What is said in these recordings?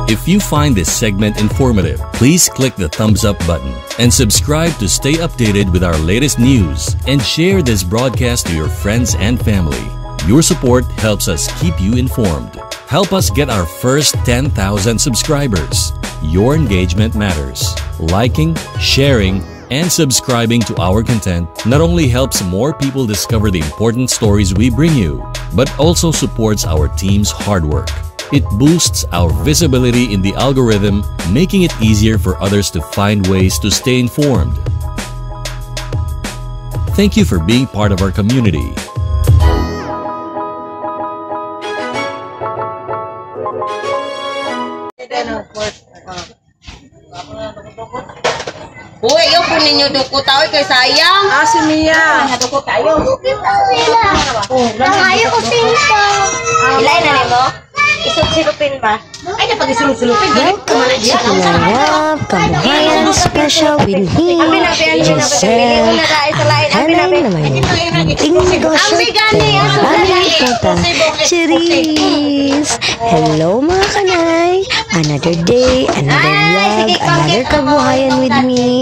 If you find this segment informative, please click the thumbs up button and subscribe to stay updated with our latest news, and share this broadcast to your friends and family. Your support helps us keep you informed. Help us get our first 10,000 subscribers. Your engagement matters. Liking, sharing, and subscribing to our content not only helps more people discover the important stories we bring you, but also supports our team's hard work. It boosts our visibility in the algorithm, making it easier for others to find ways to stay informed. Thank you for being part of our community. Uy, yung po ninyo duko tao kay sayang. Si Mia. Duko tayo. Ayaw ko sinta. Ilain na nimo? Isulupin ba? Ay, napag isulupin. Welcome to Pinarab Kabuhayan Special with me, Giselle. Hanay naman yung negosyo maraming punta. Cheers! Hello mga kanay! Another day, another vlog, another kabuhayan with me.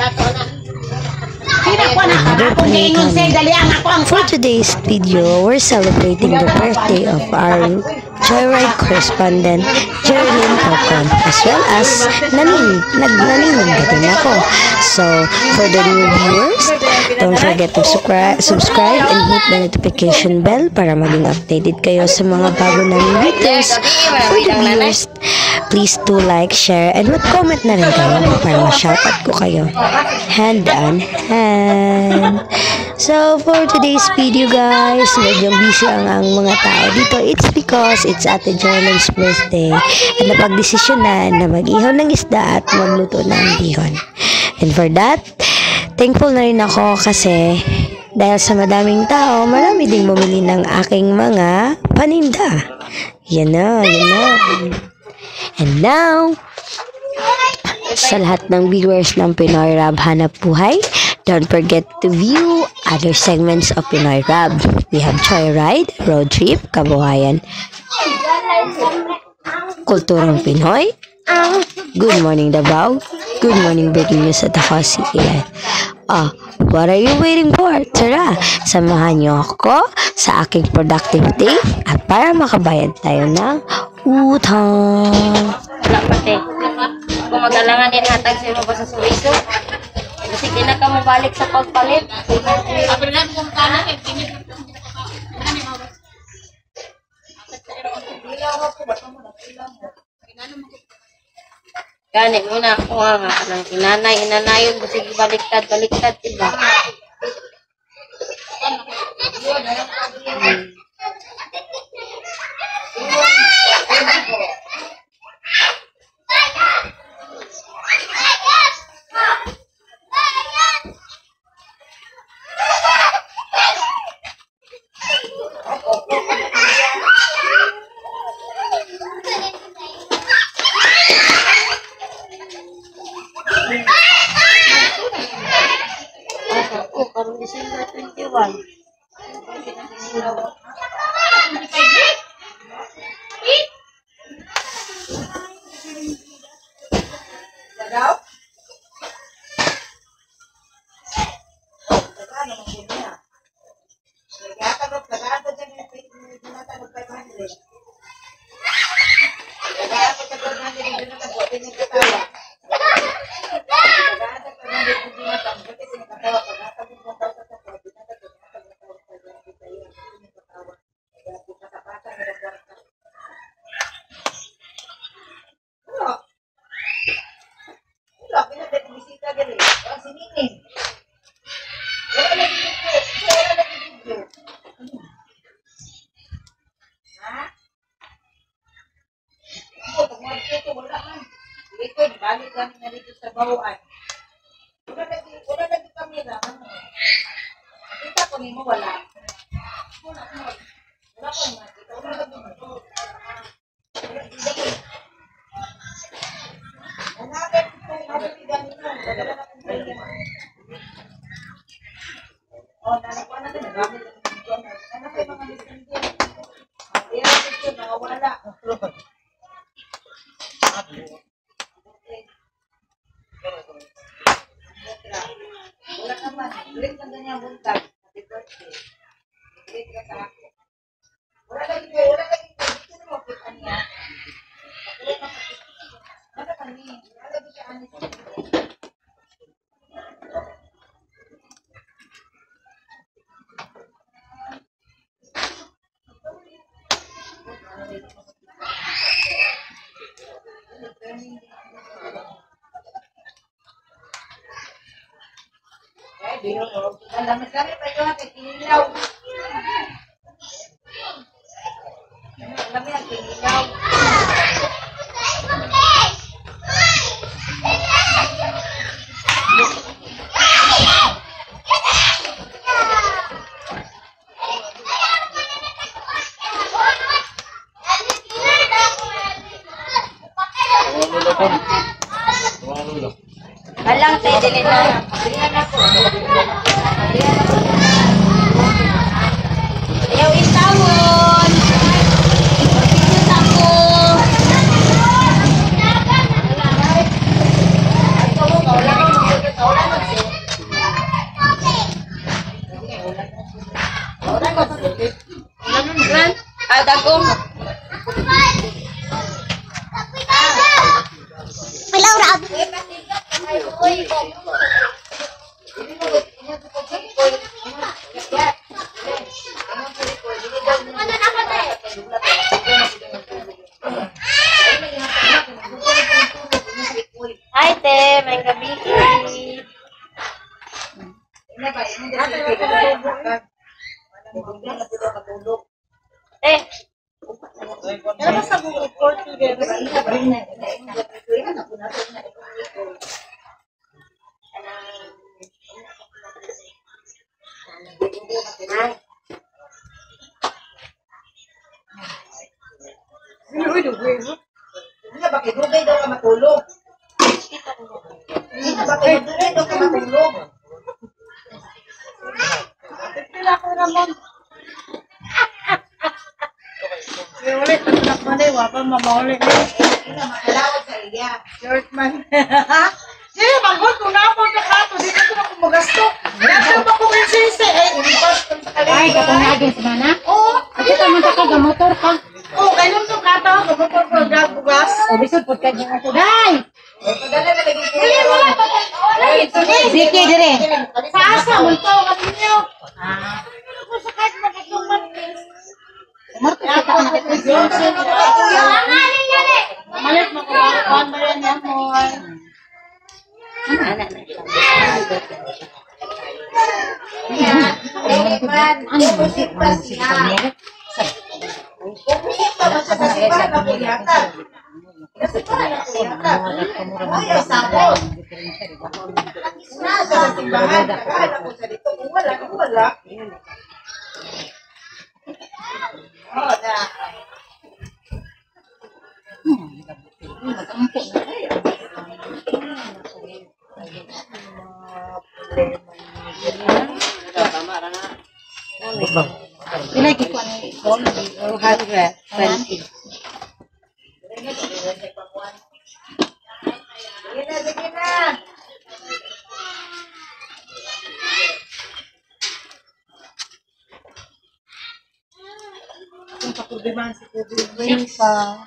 For today's video, we're celebrating the birthday of our Joyride correspondent, Geraldine Pocon, as well as nagnaninong din ako. So, for the new viewers, don't forget to subscribe and hit the notification bell para maging updated kayo sa mga bago namin videos. For the viewers, please do like, share, and mag-comment na rin kayo para ma-shoutout ko kayo. Hand on hand. So, for today's video guys, medyo busy ang mga tao dito. It's because it's Ate Gerald's birthday. At napagdesisyonan na mag-ihaw ng isda at magluto ng bihon. And for that, thankful na rin ako kasi dahil sa madaming tao, marami ding bumili ng aking mga paninda. Yan na. And now, sa lahat ng viewers ng Pinoy Rab Hanap Buhay, don't forget to view other segments of Pinoy Rab. We have Joyride, Road Trip, Kabuhayan, Kulturang Pinoy, Good Morning Davao, Good Morning Breaking News at ako si Ian. What are you waiting for? Tara, samahan niyo ako sa aking productive day at para makabayad tayo ng utang. Wala pati. Kung magalangan din hatag sa mo ba sa suwiso? Kasi kina ka mabalik sa pagpalit. Gani muna ako nga kanang inanayon kasi baliktad diba? Karong December 21. Balik kami na dito sa Bauan. Wala lagi kami na. Kita ko ni mo wala. Wala ko makita. Wala lagi mo. Hanapin ko ganito. Dala na kung ganito. Nanakuha natin. Nagamit natin dito. Hanapin mga messenger. Ayan, dito na wala. Alam kami pa ito kay Kinilaw. Alam mo yan, Kinilaw. Alang, tayo dili na. Ayaw intawon. Pagpipit ako. Dagong. Pilaw rab. Hi, te. May gabi. Eh. Pero basta mag-report to them. Hindi ba kinugay daw ka matulog? Hindi ba kinugay daw ka matulog? Pila ko Ramon. Ulit, patunak mo na yung wapang mamaulit. Makalawad sa iya. Short man. Sige, magod kung napon ka kato. Di ka ito magasto. Nasa ba kung yung sisi? Ilipas ko sa kalimba. Ay, katong naging sa mana? Oo. Ako naman ka gamotor ka. Oo, kailan ito kato. Kamotor ko bugas. O, bisod po ka dyan ako. Day! Padala na lagi. Sige, dire. Sa asa, multo ka ninyo. Marto ka ka nakikita. Malit makuha ba yan yan mo? Ano ba si Pamela? Pumusik pa ba siya sa sipahan na kuyatan? Kasi pa na kuyatan. Ay, sabon. Nasa sa simbahan. Kala ko sa dito. Kung wala, kung wala. Oh, na. Ilay ko ano ipon. 220. Sige na, sige na. Kung pakudiman si Kubi. Pa.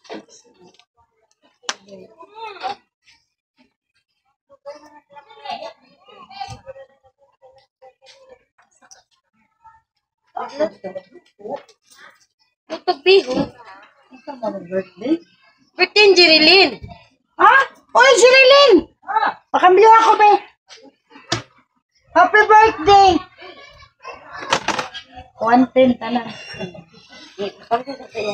Pagbiho. Ito mo birthday? Birthday ni Jerilyn. Ha? Oy, Jerilyn! Pakambyo ako, be. Happy birthday! 110 tanan. Pagka sa kaya.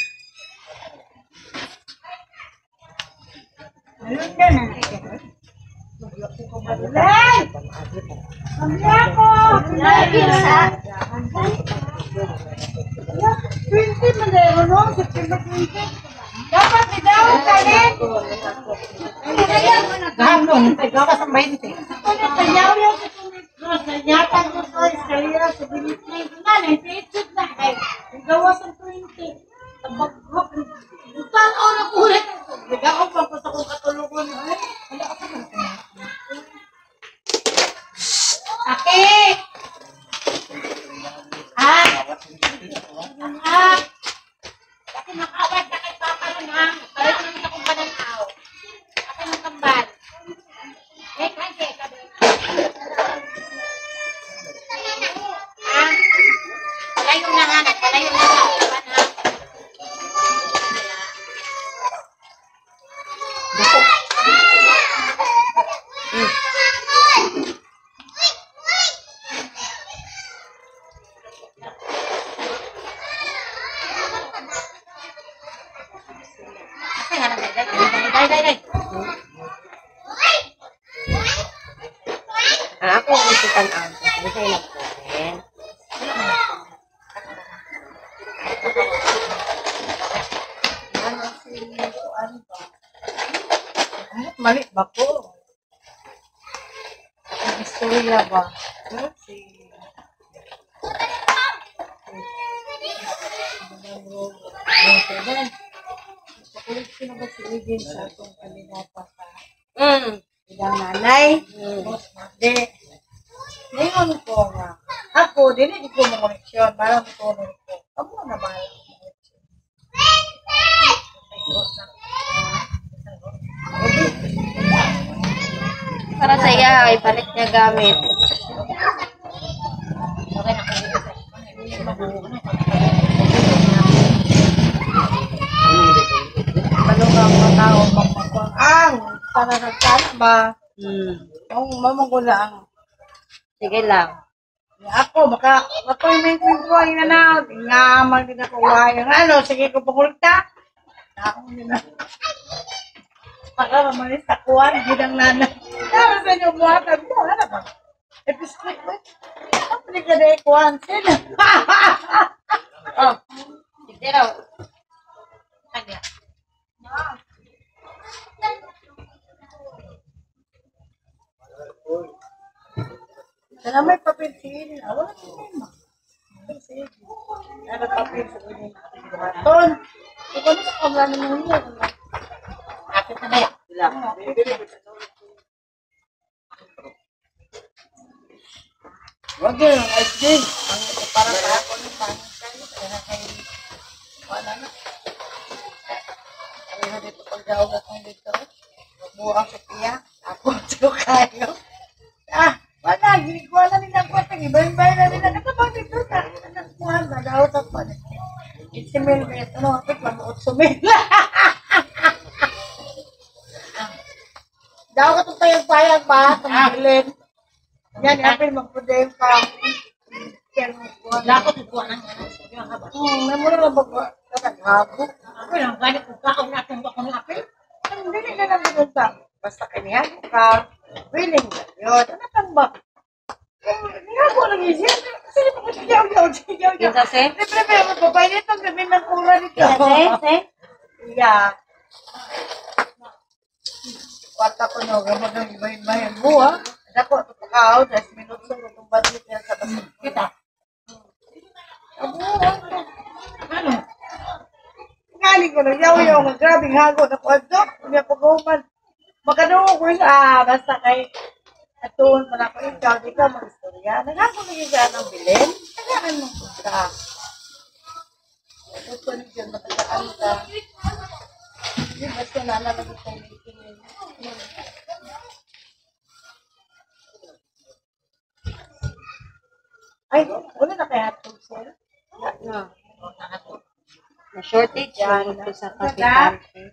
Ayun ka na. Lay! Pambyo ako! Lagi sa. 20 man na yun, no? September 20. Dapat ikaw, kalit! Gahapon, ikaw ka sa 20. Tayaw yung yatan ko sa eskalera sa Dimitri. Nga, 98 na kay. Gawa sa 20. Tabaghok. Butan ako na kulit. Nagaw pa ko sa kong katulugon. Wala ako na. Aki! Ah! Ah! Aki makawat na kay Papa nun ha. Balik naman akong pananaw. Aki ng kambal. Eh, kasi ka doon. Ako gusto tan-aw. Gusto yung nagpunin. Mali ba ko? Ang istorya ba? Si... Pakulit ko na ba si Eden sa atong kalinata sa ilang nanay? Di. Ngayon ko nga. Ako, dili ko mo koneksyon. Parang ko ko. Amo na ba? Para sa iya, ipalit niya gamit. Ano nga mga tao magpapang ang para nagkana ba? Ang mamagula ang Sige lang. ako, baka appointment ko buhay na na. Tingamang din ako buhay. Ano, sige ko pakulta. Ako din na. Para mamalis sa kuwan, ginang nanay. Tama sa inyo buhatan mo, ano ba? Episcopal mo. Ang paliga na ikuwan. Sino? Oh, sige raw. Kanya. Sana may papel sinin. Wala problema. Ano papel sinin? Ton, ikaw na sa kamla naman yun. Kapit na kaya. Wag yun, ice cream. Para sa ako ng pangit kayo. Kaya kay... Wala na. Kaya na dito pag-gawag akong dito. Buang sa tiya. Ako sa kayo. Wala. Ginikuha na nila ko. Iba-ibay na nila. Natabang dito na. Nagkuhan na. Daw sa pa. 80 mil. Ano? Ito lang. 8 mil. Daw ka itong payag-payag pa. Tumagilin. Yan, yapin magpudayong pa. Dapat ikuha ng May muna lang ba? Habo. ako lang, ganit ko ka, kung natin ba kung apil? Hindi na lang binunta. Basta kanihan ka. Willing na yun. Ano kang ba? Niyago lang yun. Kasi di ba ko siyaw-yaw? Yung sase? Siyempre, magpapay nito. Gabi ng kura nito. Sase? Yeah. Kwarta ko no. Gamagang iba-ibahin mo ha. Ako, ito pakaw. 10 minutos na itong budget yan sa basa. Kita. Abo, Ano? Ngaling ko na yaw-yaw. Grabing hago na kwadok. Hindi ako guman. Magkano ko yung basta kay atun pa na ko ikaw. Di ka mag-istorya. Naghago na yung ng bilin. Tagaan mo ka. Ito ko niyo dyan. Matagaan ka. Hindi basta nalalag itong meeting. Ay, wala na kaya hotdog sir? No. Na shortage yan ito sa kapitante.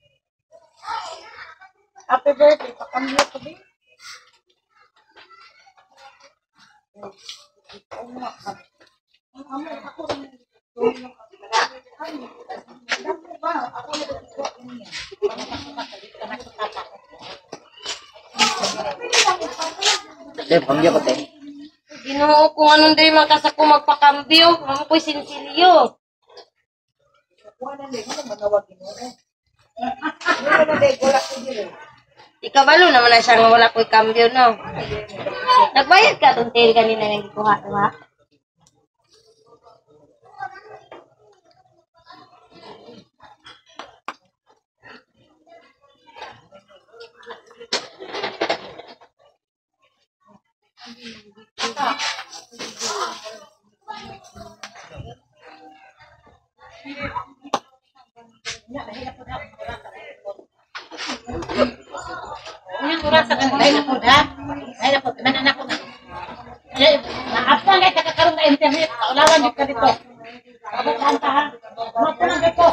Happy birthday. Pakamyo ko din. Ginoo kung anong day makasako magpakambyo. Mamo ko'y sinsilyo. Ikabalo naman na siya nga wala ko'y kambyo, no? Nagbayad ka itong tail kanina nang ikuha, diba? Yung oras sa kanila na po da. Ay na po, manan ako na. Maapta nga kakakaroon na internet. Kaulawan dito dito. Kabataan ka ha. Maapta lang dito.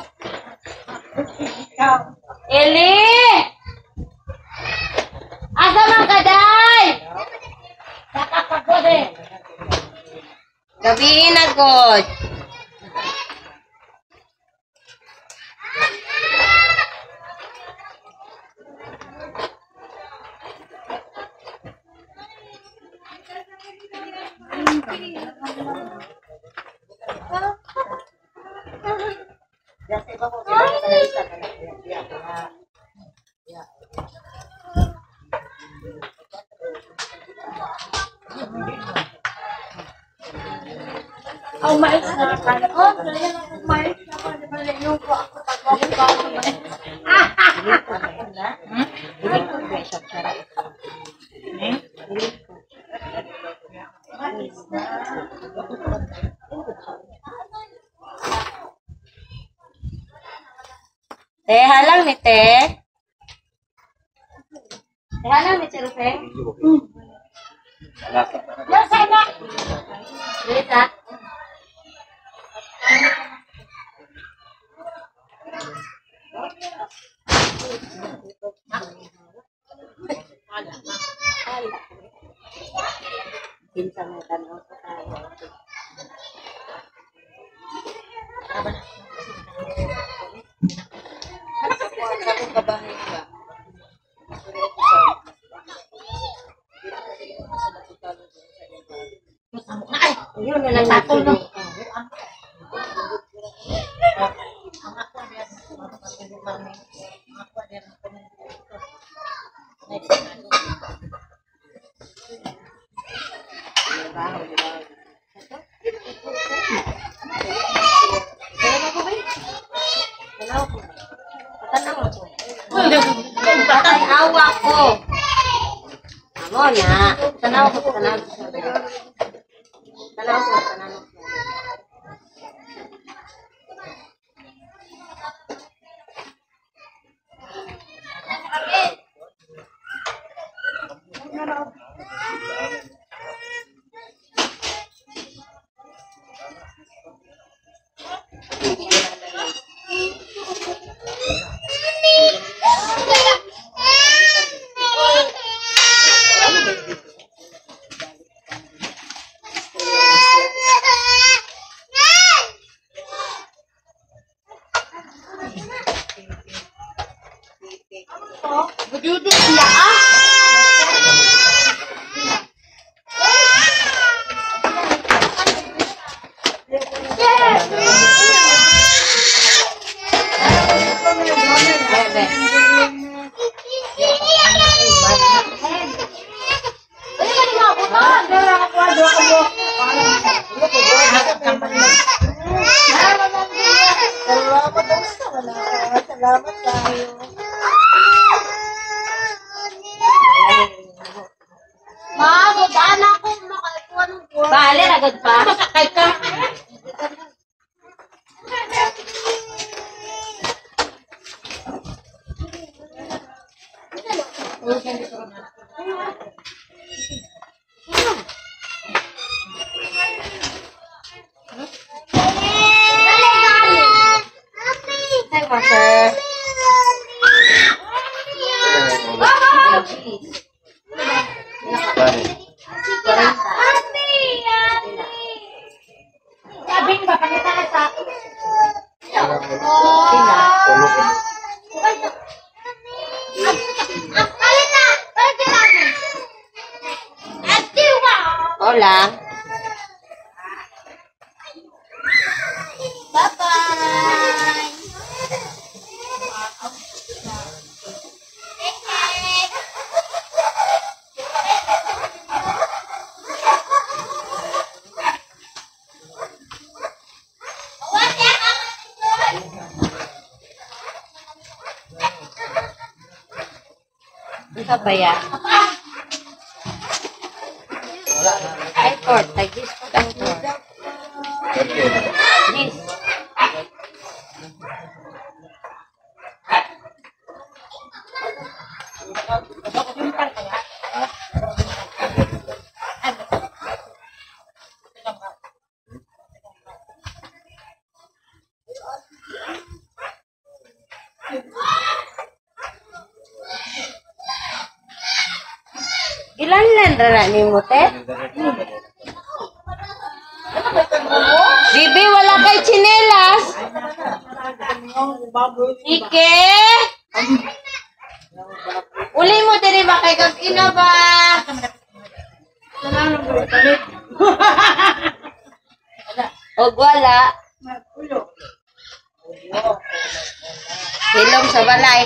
Eli! Asa man ka, day? Kakapagod eh. Gabihin na, God. Oh, kaya na kumain ako. Di ba yung ko ako pag-walk halang ni te. Halang ni Cherufeng. Yes, sana. Dita. Bintang mo tanaw sa tayo. Yun na lang natin. Patay awa ko. Amo na. Tanaw ko, tanaw ko. Tanaw ko, tanaw ko. Bududot sila ah. Salamat tayo. Ma, daan ako makaikuha ng buwan. Bale, ragod pa. Makakay ka. Hi, Master. Sabing ba, pangita ka sa Hola. Bye-bye. Ito ba yan? Ay, court. Tagis po ang court. Yes. Ilan lang ni mo, te? Bibi, wala kay chinelas. Ike? Uli mo, diri ba kay kag-ina ba? Og wala. Hilom sa balay.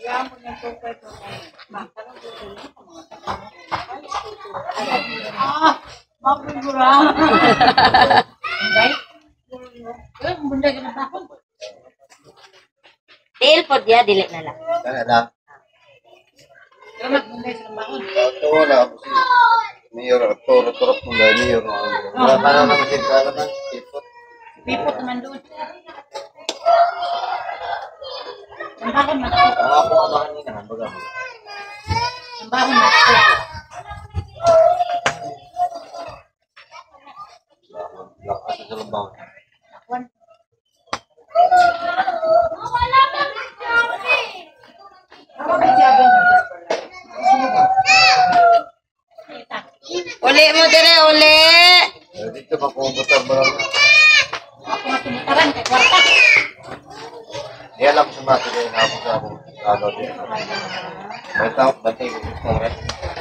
Mapugura. Bunda ka na ba ako? Dil po dia, dili na lang. Kana lang. Salamat, bunda sa bakon. Ito wala ako si Mayor. Turot mo dahil Mayor. Wala pa na naman din ka naman. Pipot naman doon. Ang bakon na to. Ako nga ba kanina? Baga mo. Ang bakon na to. Lakas sa lumbaw. Uli mo dire, uli. Dito makubutar ba lang? Ako na tinitaran kay kwarta. Di alam sa mati din ako sa ako. Ano din. May tao, batay ko gusto rin.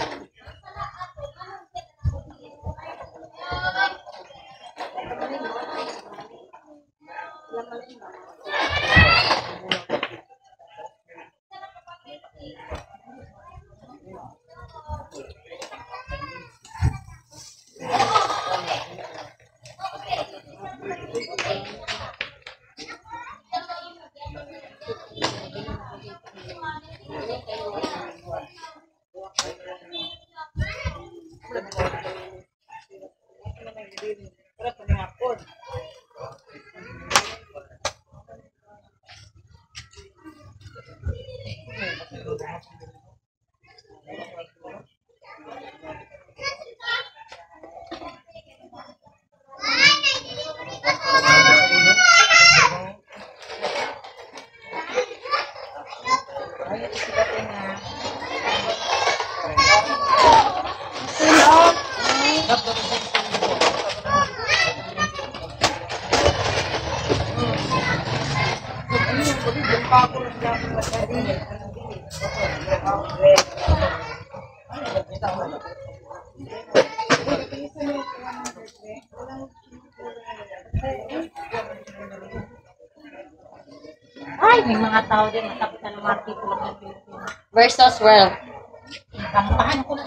Ay, may mga tao din matapitan ng market ko ng Pilipinas. Versus world. Kampahan ko na.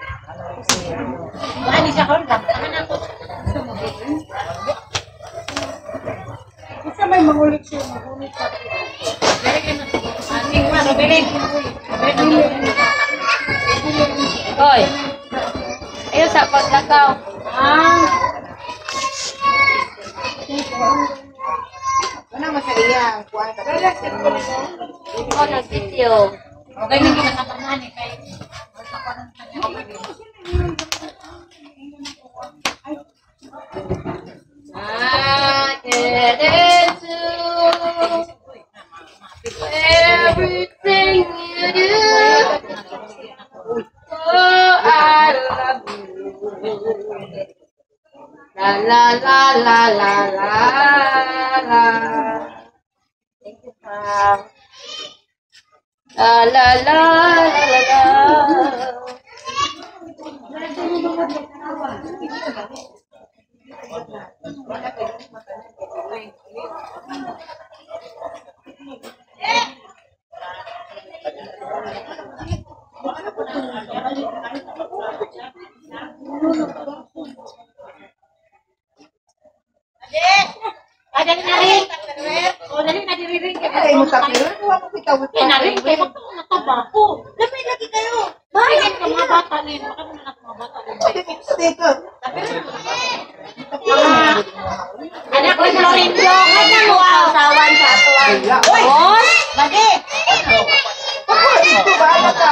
Bali siya ko, kampahan ako. Isa may mangulit siya, mangulit siya. Ating mga Robelin. Hoy. Ayun sa paglakaw. Ano masaya ang kuwan ka? Oh, nag-video. Okay, hindi na katangan eh. Kaya, I get into everything you do. Oh, I love you. La la la la la la la. Thank you, Pam. La la la la la la. dali na rin. O, dali na diriring. Ay, mo tapir. Huwag mo bitaw. Kaya na rin. Kaya magkakataba ko. Lamay lagi kayo. Bakit ka mga bata rin? Baka mo na mga bata rin. Dito. Anak ko, Florencio. Kaya mo kausawan sa atuan. Boss! Lagi! Ako, dito ba? Ano ka?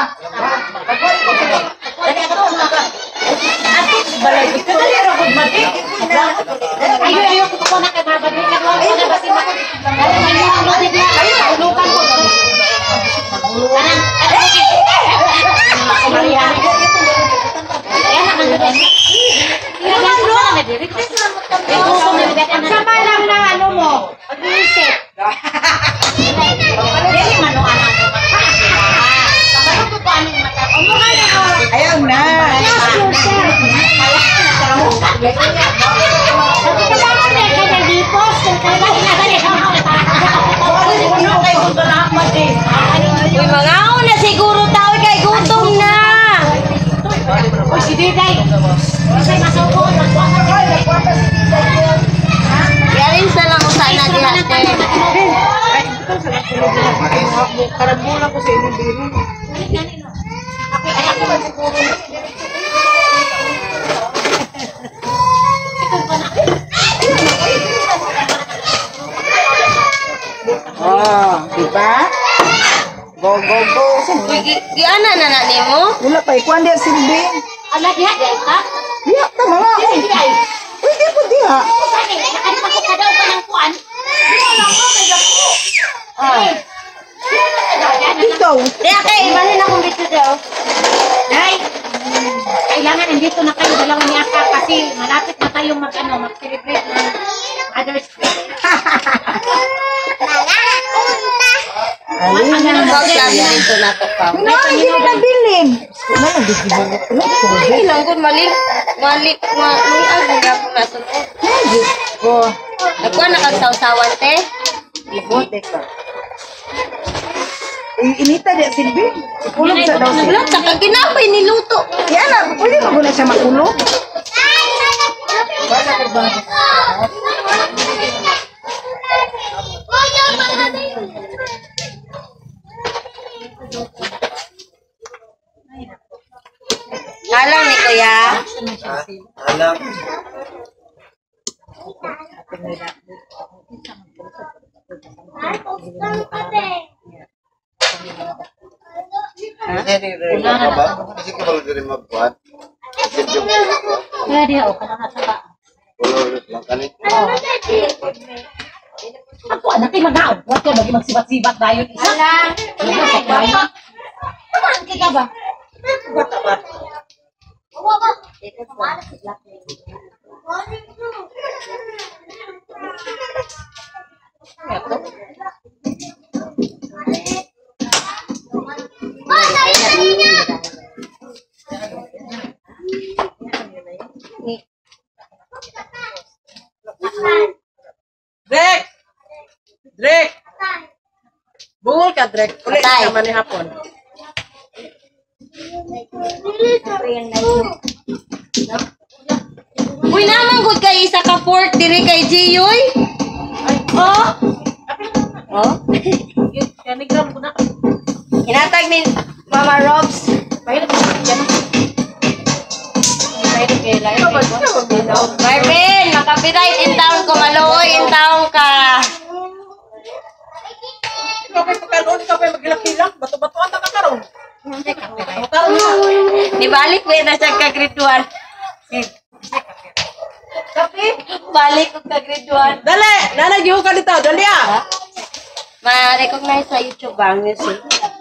Dali ako na ka. Ate, balay. Dali ako magmati. Ayaw ko na kay babalik. Ayaw ko na basi mo. Ayaw ko na basi mo. Ulukan ko. Kanang, sama lang na ano mo. Pag-iisip. Dili man ang anak mo. Kapag ko paano yung mata. Ayaw na. Uy, mga Sige, guys. Kasi masuko. Yarin sa lang usa na di ate. Karambulan ko sa inyong dino. Ako ba siguro? Oh, diba? Go, go, go. Giana na na nimo? Wala pa, ikuan diya silbi. Ala, diha, ka? Diya, tama nga. Pwede po diya. Nakalipas ka daw ka ng kuan. Ikaw. Di kay ibahin akong dito daw. Day, kailangan nandito na kayo dalawa ni Aka kasi malapit na tayong mag-celebrate ng Mother's Day. Alin na. Pag sabi dito na to pa. No, hindi na nabilin. Wala na disibulok. Ay lang gud malik ang gapon na sunod. Oh, Ako na kagsaw-sawan te. ibote ka. Inita diya silbi. Kulog sa daw silbi. Wala sa kaginapay niluto. Yan na, pwede mo na siya makulog. Alam ni kuya. Alam. Hindi rin ka ba? Kasi ka ba rin magbuhat? Kaya diha, o, kanang nasa ba? Kulog lang kanit. Ako, anak kayo mag-aawat ka, magsibat-sibat tayo. Ala! Kumaan ka ba? Bata ba? Drek! Drek! Bungol ka, Drek. Ulit Patay. naman ni hapon. Uy naman gud kay isa ka port diri kay Jiyoy. Oh. Oh. Kanigram ko na. Hinatag ni Mama Robs. Pahilap ko yan. Pahilap kay Laila. Marvin, makapiright in town ko, maluoy in town ka. Ikaw kay pagkaroon, ikaw kay maghilak-hilak. Bato-bato ang nakakaroon. Makaroon na. Nibalik mo na siya ka grade 1. Kapi? Balik ko ka grade 1. Dali! Nanagyo ka dito. Dali ah! Ma-recognize sa YouTube ang music.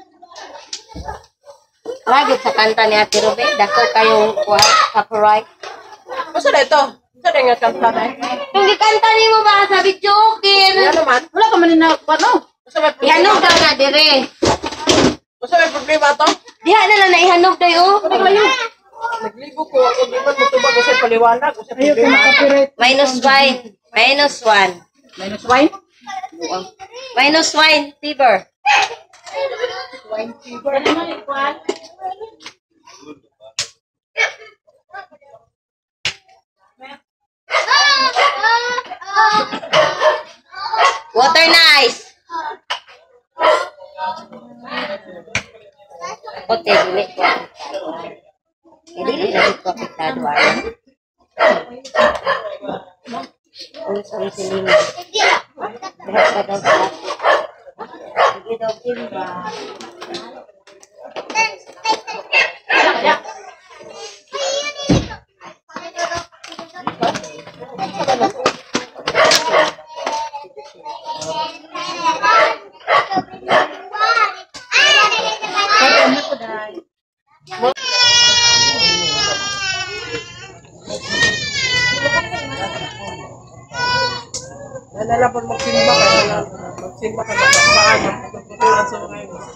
Lagi sa kanta ni Ate Ruben, dako kayong copyright. Basta na ito. Basta na nga kanta na eh. Yung gikanta ni mo ba sa Bijokin? Yan naman. Wala ka man na, ano? Basta may problema. Ihanog daw na dire. Basta may problema ito. Diha na lang na ihanog daw oh. Naglibo ko. Ako di man mutubag ko sa paliwanag. Ko sa problema. -1. -1. Minus wine? -1 fever. Ano na yung kuwan? Water nice. Okay, dili ko. Dili ko apektado ay. Ano sa silina? Dahil sa daw sa. Sige daw kimba. Nalalaban magsimba ka. Magsimba ka na saan. Magtutulan sa mga ito.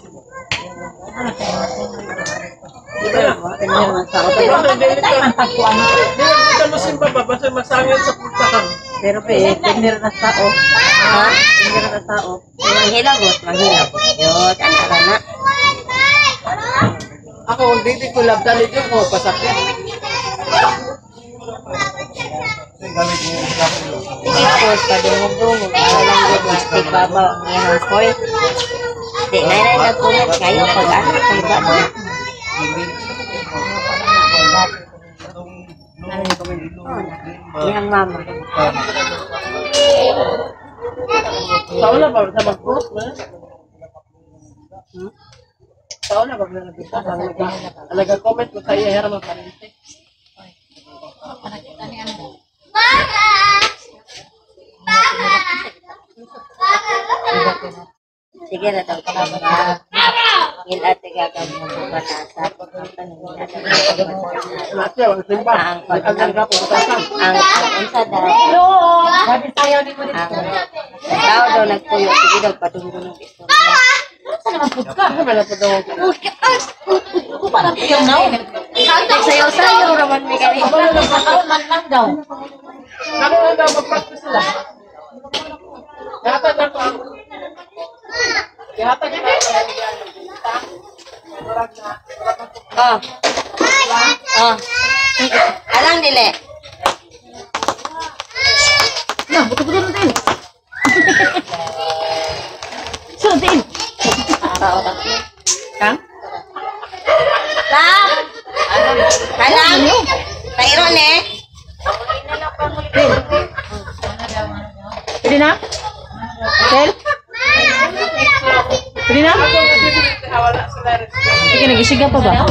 Hindi mo simba ba? Basta masangin sa puntahan. Pero tender na sao. Ha? Tender na sao. Manghilagot, manghilagot. Yun, ano na. Ako, hindi ko labdan ito ko pasakit. Tapos, padungog-dungog, para lang yung plastic babaw ang iyang coin. Di, nay nag-comment kayo pag-ano, kay babaw. Iyang mama. Taon na ba? Sa mag-post mo? Taon na ba? Nag-comment ko sa iya, hera magparente. Sige na daw ka na. Ate gagawin mo po ba nasa? Ang isa daw. Tao daw nagpuyo. Sige daw, padungdunong ito. Sayaw-sayaw raman may ganito. Man lang daw. Ano lang daw, mag-practice sila. Yata na ko. Yata na ko. Oh. Alang dili. Na, buto-buto natin. Sutin. Kang? Lang. Alang. Tayron eh. Pwede na? Tel? Pwede na? Sige, nag-isiga pa ba?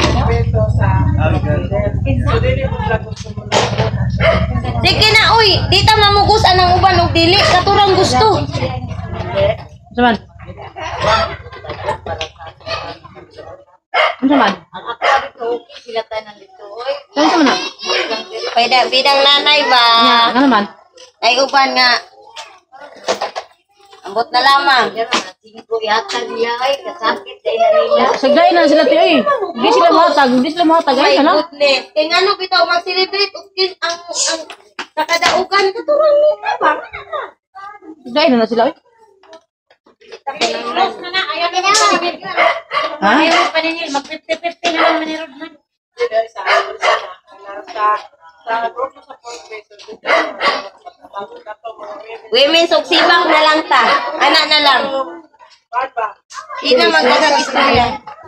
Sige na, uy. Dita mamugusan ang uban og dili. Katurang gusto. Saman? Ano saman? Sila tayo nandito, uy. Saan saman na? Bidang nanay ba? Ano naman? Ay uban nga. Ambot na lamang. Sige yata nila ay kasakit dahil na nila. Sagday na sila tiyo eh. Hindi sila mahatag. Hindi sila mahatag. My Ayun na lang. goodness. Kaya nga no, bitaw mag-celebrate ang nakadaugan. Katurang nila ba? Sagday na sila eh. Ha? Ayaw pa ninyo, mag-50-50 na lang manirod na. Sa grupo sa Facebook, Women's og sibak na lang ta. Anak na lang. Di na magdagang istorya.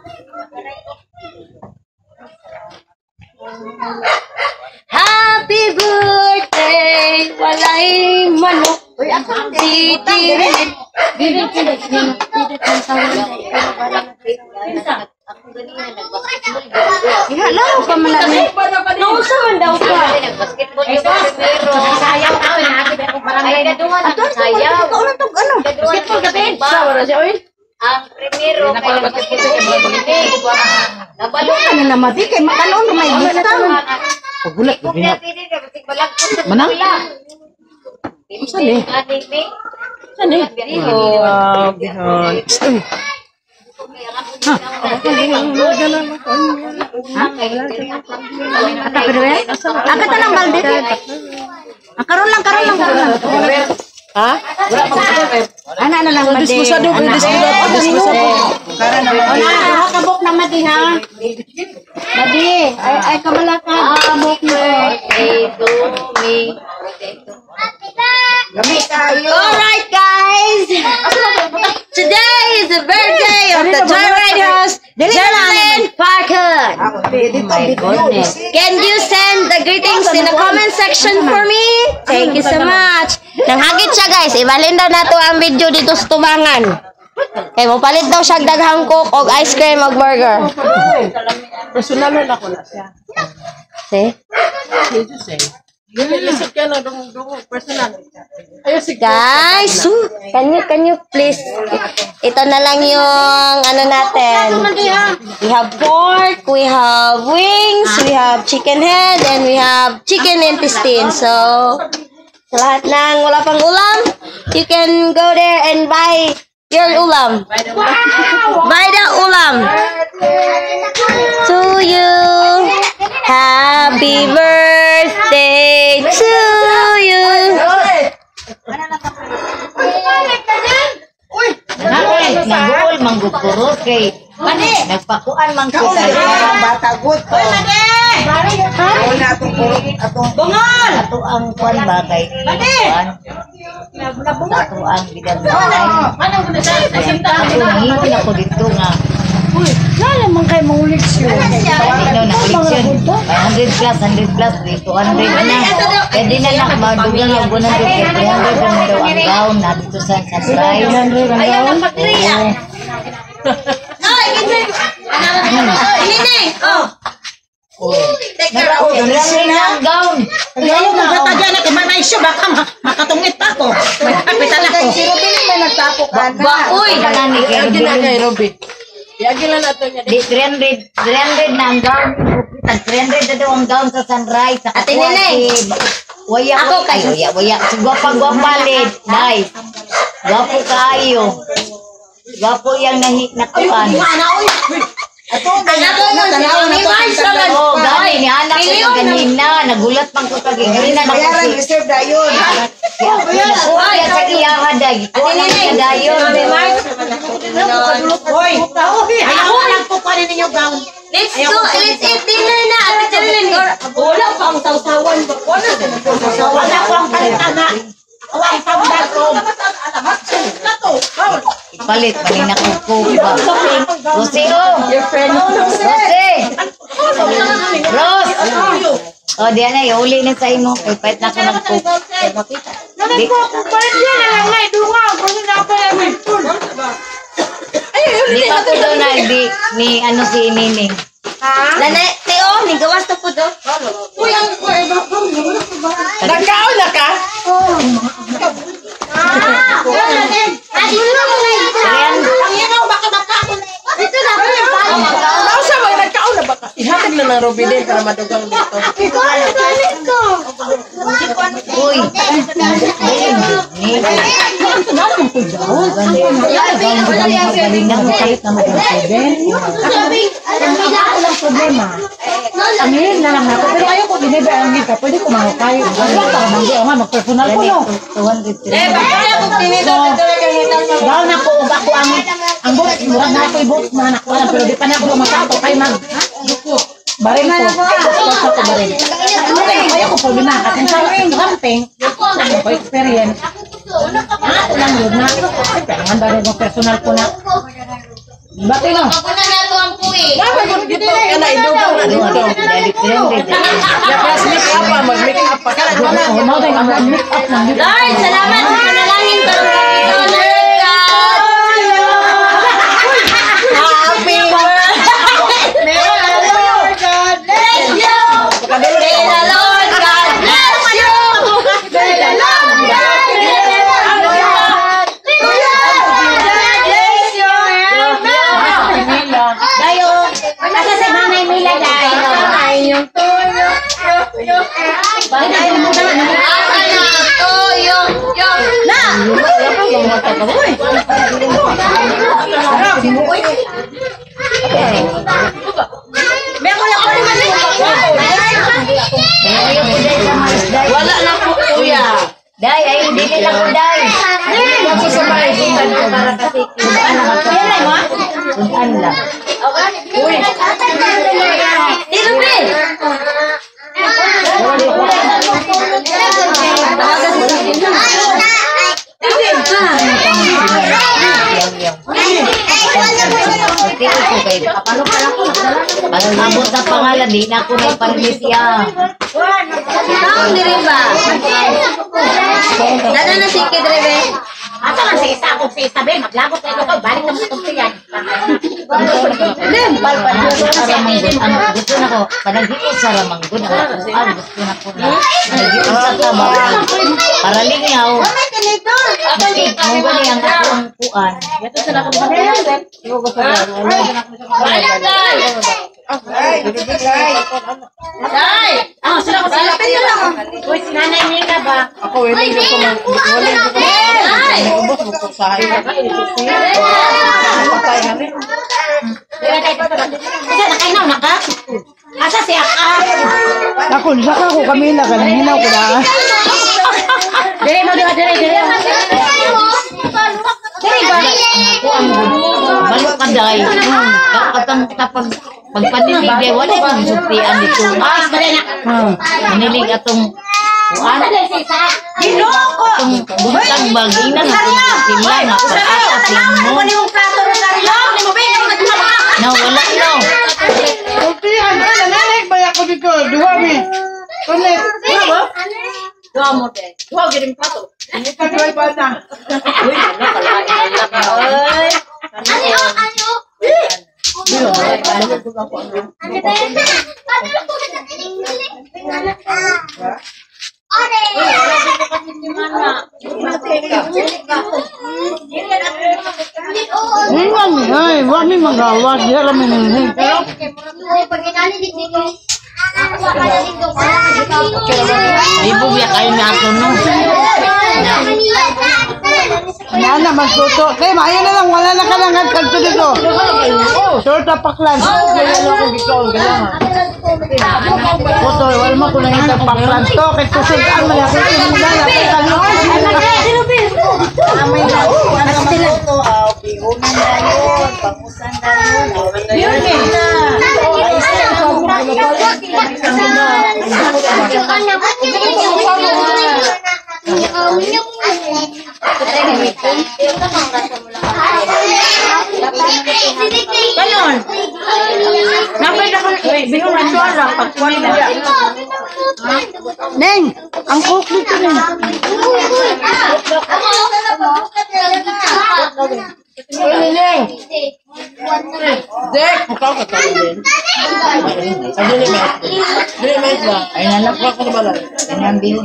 Happy birthday! Walay manok. Ihalaw ka malaki. Nausa man daw ka. Sayaw ako na ate pero barangay na duwan. Sayaw. Ikaw lang tong ano? Basketball ka din. Sawa siya oy. Ang primero kay Nabalo ka na naman di kay makanoon na may lista. Pagulat ba biya? Manang? Saan eh? Saan eh? Ata kedua? Ata tanang balde. Karon lang. Ha? Anak na lang balde. Disposado. Ona kabok na madi ha. Madi, ay kamalakad. Kabok mo. Alright guys, today is the birthday of the Joyride host, Geraldine Parker. Can you send the greetings in the comment section for me? Thank you so much. Nanghagit siya guys, ibalin daw na to ang video dito sa Tubangan. Kaya mo palit daw siya daghang coke og ice cream og burger. personal na ako na siya. See? Ginilisip ka na dungo personal. Ayun si Guys, can you please, ito na lang yung ano natin. We have pork, we have wings, we have chicken head, and we have chicken intestine. So, sa lahat ng wala pang ulam, you can go there and buy your ulam. Buy the ulam. To you, happy birthday to you. Manggol, manggupuro kay nagpakuan man ko sa bata good. Bungol! ato ang kuan ba kay kuan. Ato ang bidagdagan. Ako nangingin ako dito nga. Uy, wala man kayo mga leksyon. Ano na leksyon? 100 plus, 200 na. Pwede na lang madugang yung 100 300 naman daw ang gown na dito sa Sunrise. Ayaw na pagkriya. Ay, Nene. Oh. Naraon na ang gown. Ayaw mo bata dyan na kumanay siya. Baka makatungit pa ako. May kapitan ako. Si Robin naman nagtapok ka na. Uy, kanani kay Robby. Yagila na to niya. Di 300 na ang gown. 300 na daw ang gown sa Sunrise. Ate Nene. Waya Ako kayo. Waya. Gwapa lid. Dai. Gwapo kayo. Gwapo yang nakuan. Anak ko nun, si Mars naman. Oh, gani ni anak ko yung ganina. Nagulat pang ko pag ganina. Bayaran, reserve na yun. Kuya sa iyaha day. Kuya sa dayon. Hoy, ayaw lang po pa rin ninyo gown. Let's eat dinner na, Ate Jerilyn. Wala pa ang sausawan. Wala ko ang kalitana. Wala ang bago. Ipalit, panina ko ba? Jose, your friend. Jose! Rose! O, diyan na, iuli na sa imo. Pahit na ako nag-cook. Di ko. Di pa ko doon na, ni ano si Nini. Nane, Teo, ni gawas to po do. Uy, ang Nagkaon na ka? Nausa mo, nagkaon na ba ka? Ihatag na ng Robby din para madugang dito. Uy! Ang hiling na lang ako. Pero ayaw ko dinebe ang hita. Pwede ko mahukay. Wala ka manggi. Ang mag-personal ko no. 200. kaya kung tinito Dahil na ko, ako ang buhok. Murag na ako i-buhok mga anak ko lang. Pero di pa na ako matato kay mag. Baril ko. Basta ko baril. Ayaw ko problema. At yung sa ramping, ako ko experience. Ako lang yun na. Siyempre, ang baril mo personal ko na. Bati no? Ako na nato ang puwi. Bakit kung dito ka na idugang na dito? Dali 300. Plus make up pa, mag-make up pa. Kala mo na. Ano din ang make up lang. Lord, salamat sa panalangin ko. Lord God. Happy birthday. May the Lord God bless you. May the Lord God bless you. May the Lord God bless you. Dayo, kasi si Nanay Mila dahil. Ayong tuyo. Bakit ayaw mo na? Na! Wala na po kuya. Day, ay dili lang ko day. Kasi sa bahay para kasi kudaan lang ako. Kudaan lang. Uy. Dito, Pin! Pag abot sa pangalan, di na ako may parmisya. Taong di rin ba? Dada na si Kid Rebe. Ato lang sa isa akong sa isa, be. Maglagot kayo ko. Balik na mo itong tiyan. Gusto na ko, panagdito sa Ramanggun, gusto na ko na. Panagdito sa Tabaw. Para lingaw. Kasi kung gani ang akong puan. Ito sila kung bakit. Balik, Day! Day! Ah, sila kung sila. Uy, si Nanay Mila ba? Ako, willing ko ubos mo ko sa akin. Patay na rin. Kasi nakainaw na ka? Asa siya ka? Ako, saka ako kami na kanang hinaw ko na. Dire mo, dire. Dire ba? Ako ang balik ka dahil. Katang kapag pagpanilig, wala pang sutian dito. Dali na. Manilig atong Ano na si Sa? Ginoko. Buntag bagay na sila nga pag-atas lang mo. Ano yung plato ng Carlo? Ni mo ba yung nagmama? No, wala no. Okay, ano nanay ba ako dito? Duha mi. Kulit. Dua mo din. Dua giring plato. Hindi ka duha ba na? Uy, ano kalain na lang. Oy. Ano? Ay, wag mi magawas. Di alam ni. Pero Ibu biya kayo na ako no. yan na magtuto. Kay maayo na lang wala na ka lang kadto dito. Short paklan. Foto wala mo kuno yung paklan to kay tusod ang malaki mo na amay na. Ito, bihunan na yun. Pangusan na yun. Ganon. Napay na ko. Bihunan suara. Pagkuhan na. Neng, ang cook dito Neng. Neng. Dek, ikaw ka tayo din. Ay, dili met ba? Ay, nalapwa ko na ba lang? Yan ang biyo.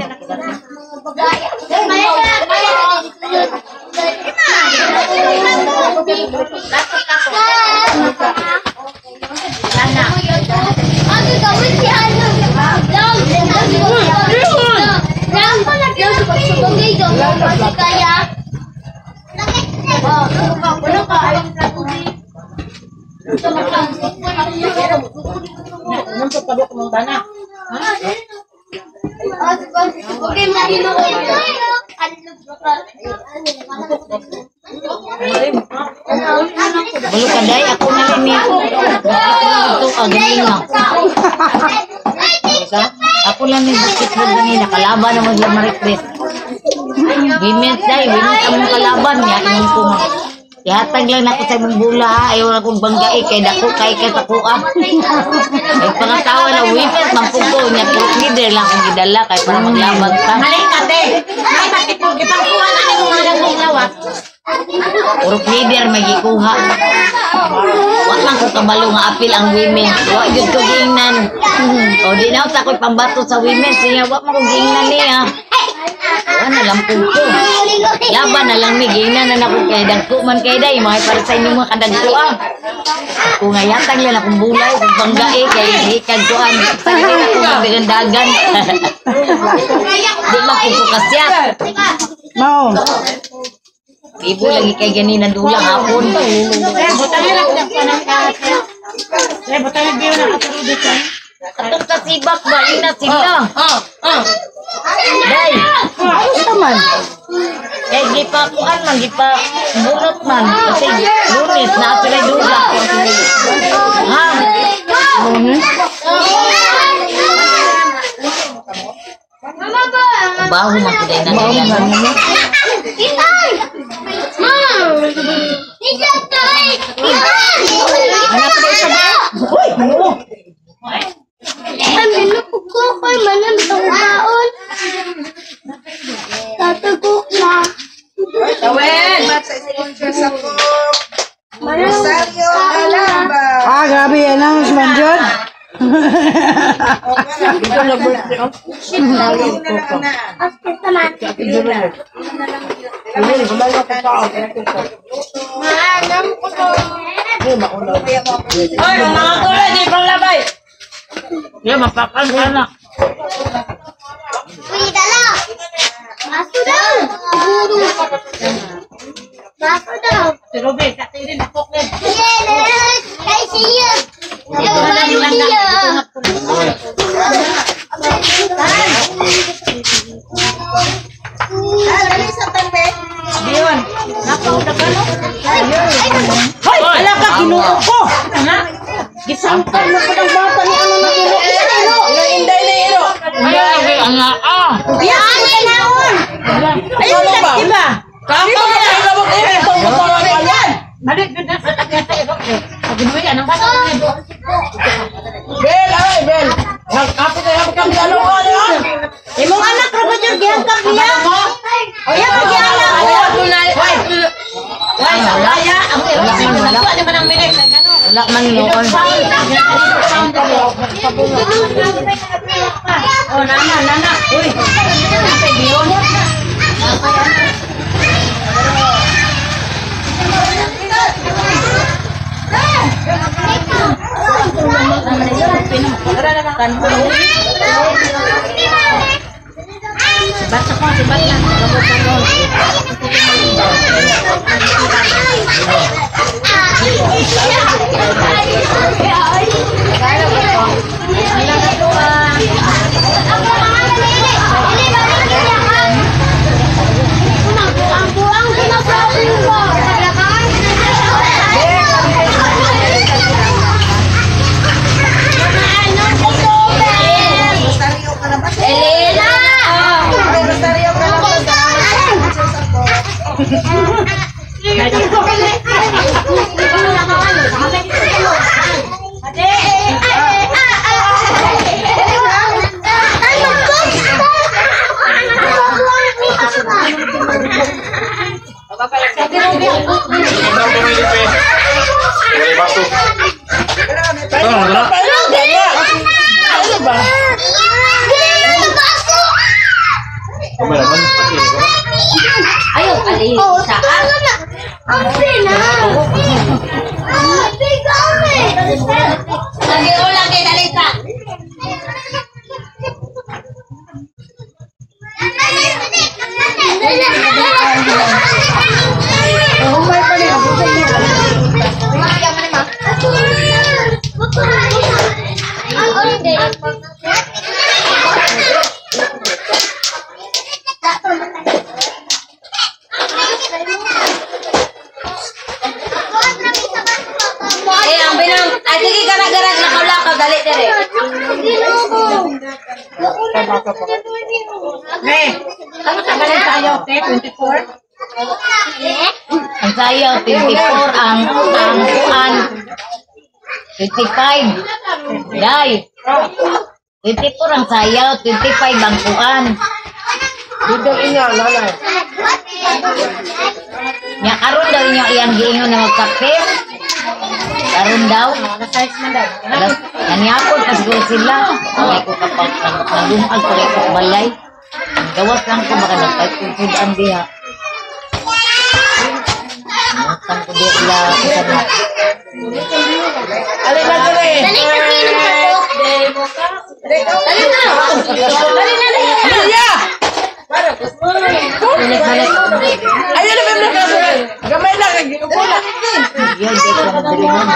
Anong pagpabok mong bana? Balo kaday ako na rin niya. Ito agay na. Ako lang yung basketball kanina. Kalaban naman yung Maricris. Women's day. Women's among kalaban niya. Inong ko nga. Ihatag lang ako sa mong bula ha. Ayaw na kong banggai. Kaya dako kay katakuan. Ay pangasawa na women's. Mampugo niya. Group leader lang akong gidala. Kaya para maglaban ka. Malay ka, te. Ay, bakit mo? Ipagkuhan na yung mga nagong lawat. Group leader may gikuha. Wala lang ko kabalo nga apil ang women. Wala yun ko gingnan. O di na ako ako'y pambato sa women. Siya wala ko gingnan niya. Wala na lang po ko. Laban na lang may gingnan na ako kay dagko man kay day. Mga para sa inyo mga kadagkuan. Kung ngayatag lang akong bulay. Kung banggae kay ikagkuan. Pagkakit ako magdagandagan. Di man po kasyat. Mao. Ibu lagi kay ganina dulang hapon. Atok sa sibak ba? Yun na sila. Day. Ito man. Eh, gipakuan man, bunot man. Kasi lunes na ato na dula. Ha? Baho man ko day na nila. Ah, grabe announcement Jud. Ay, mga kulay, di pang labay. Yeah, mapakan ka na. Uy, dala! Baso daw! Baso daw! Si Ruby, katirin ako rin. Yes! Kay siya! Bayo siya! Dali sa tambe. Diyon. Napauda ka no? Hoy, ala ka kinuo ko. Gisampal mo ko ng bata ni ano na kinuo. Inday na iro. Ay, ang nga. Iya, ano naon? Ayun lang, diba? Kamu na ilawag eh. Itong motor na yan. Balik din sa kanya sa irok eh. Pag-inuwi yan, ang bata ko. Bel, ay, Bel. Nag-apo na yung kami ano ko, ano? Imong anak, Robert, yung gihangkap niya. O yan, mag-ianak. Why, kaya, ang irok, nagkuha naman ang milik. Wala man noon. Oh, nana. Uy. Sibat lang. Ayaw, alih. Lagi ulang kay Dalita. Ang binang, ay sige garag-garag lakaw-lakaw dali dire. Ano sa galing tayo, okay? 24? Ang sayo, 24 ang 25. Day. 24 ang sayo, 25 ang kuan. Dito inya, nanay. Nya karon daw inyo iyang giingon na magka-practice. Karon daw. Naniapon pa siguro sila. Ay ko kapag nagumag pa rin ko balay. Gawas lang ko baka nagpagpupudan diha. Nagtang ko diha sila kasama. Alin na dali. Iya. Balik-balik. Ayun na ba kasi gamay lang ang ginugula. Yun, di ko madali mo.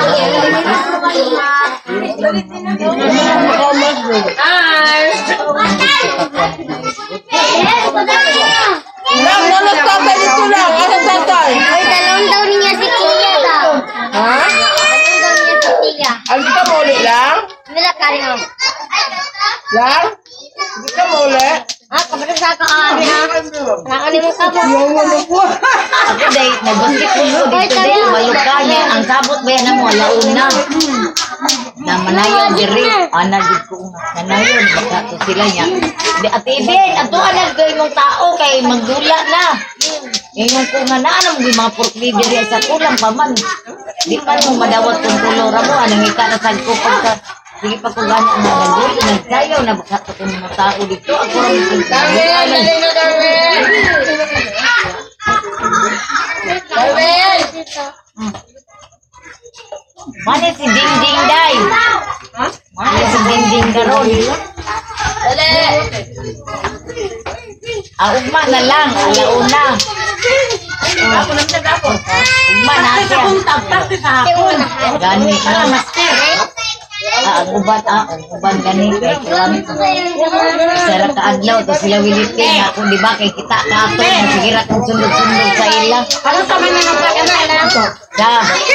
Lang, nalas tatay dito lang. Asa tatay? Ay, dalawang daw niya si Tia daw. Ha? Dalawang daw niya si Tia. Alin ka muli lang? Mila ka rin ako. Lang? Hindi ka muli? Ah, kapatid sa kaari ha. Nakalimutan ka ba? Ako day, nag-basketball ko dito din, bayukan niya. Ang sabot ba yan ang mga laon na. Na manayon diri. Anagid ko nga. Manayon, baka to sila niya. At ibig, ato anag ko yung tao kay magdula na. Ngayon ko nga na, anong mga porkli diri sa kulang pa man. Di pa mo madawat kong kulora mo. Anong ikarasad ko pagka sige pa ko gana ang mga nagduli, nagsayaw na baka ito ng mga tao dito. Ako rin yung Mana si Dingding day? Mana si Dingding garon? Ugma na lang, alauna. Ako naman sa gapo. Ugma na Sa siya. puntag, tapos sa hapon. Gani ka. Master, eh? Uban gani kay kuwan. Sara ka adlaw to sila wilite nga kung di ba kay kita ka ato sigira kung sundod-sundod sa ila. Ano sa man nang pagkakala ko? Da.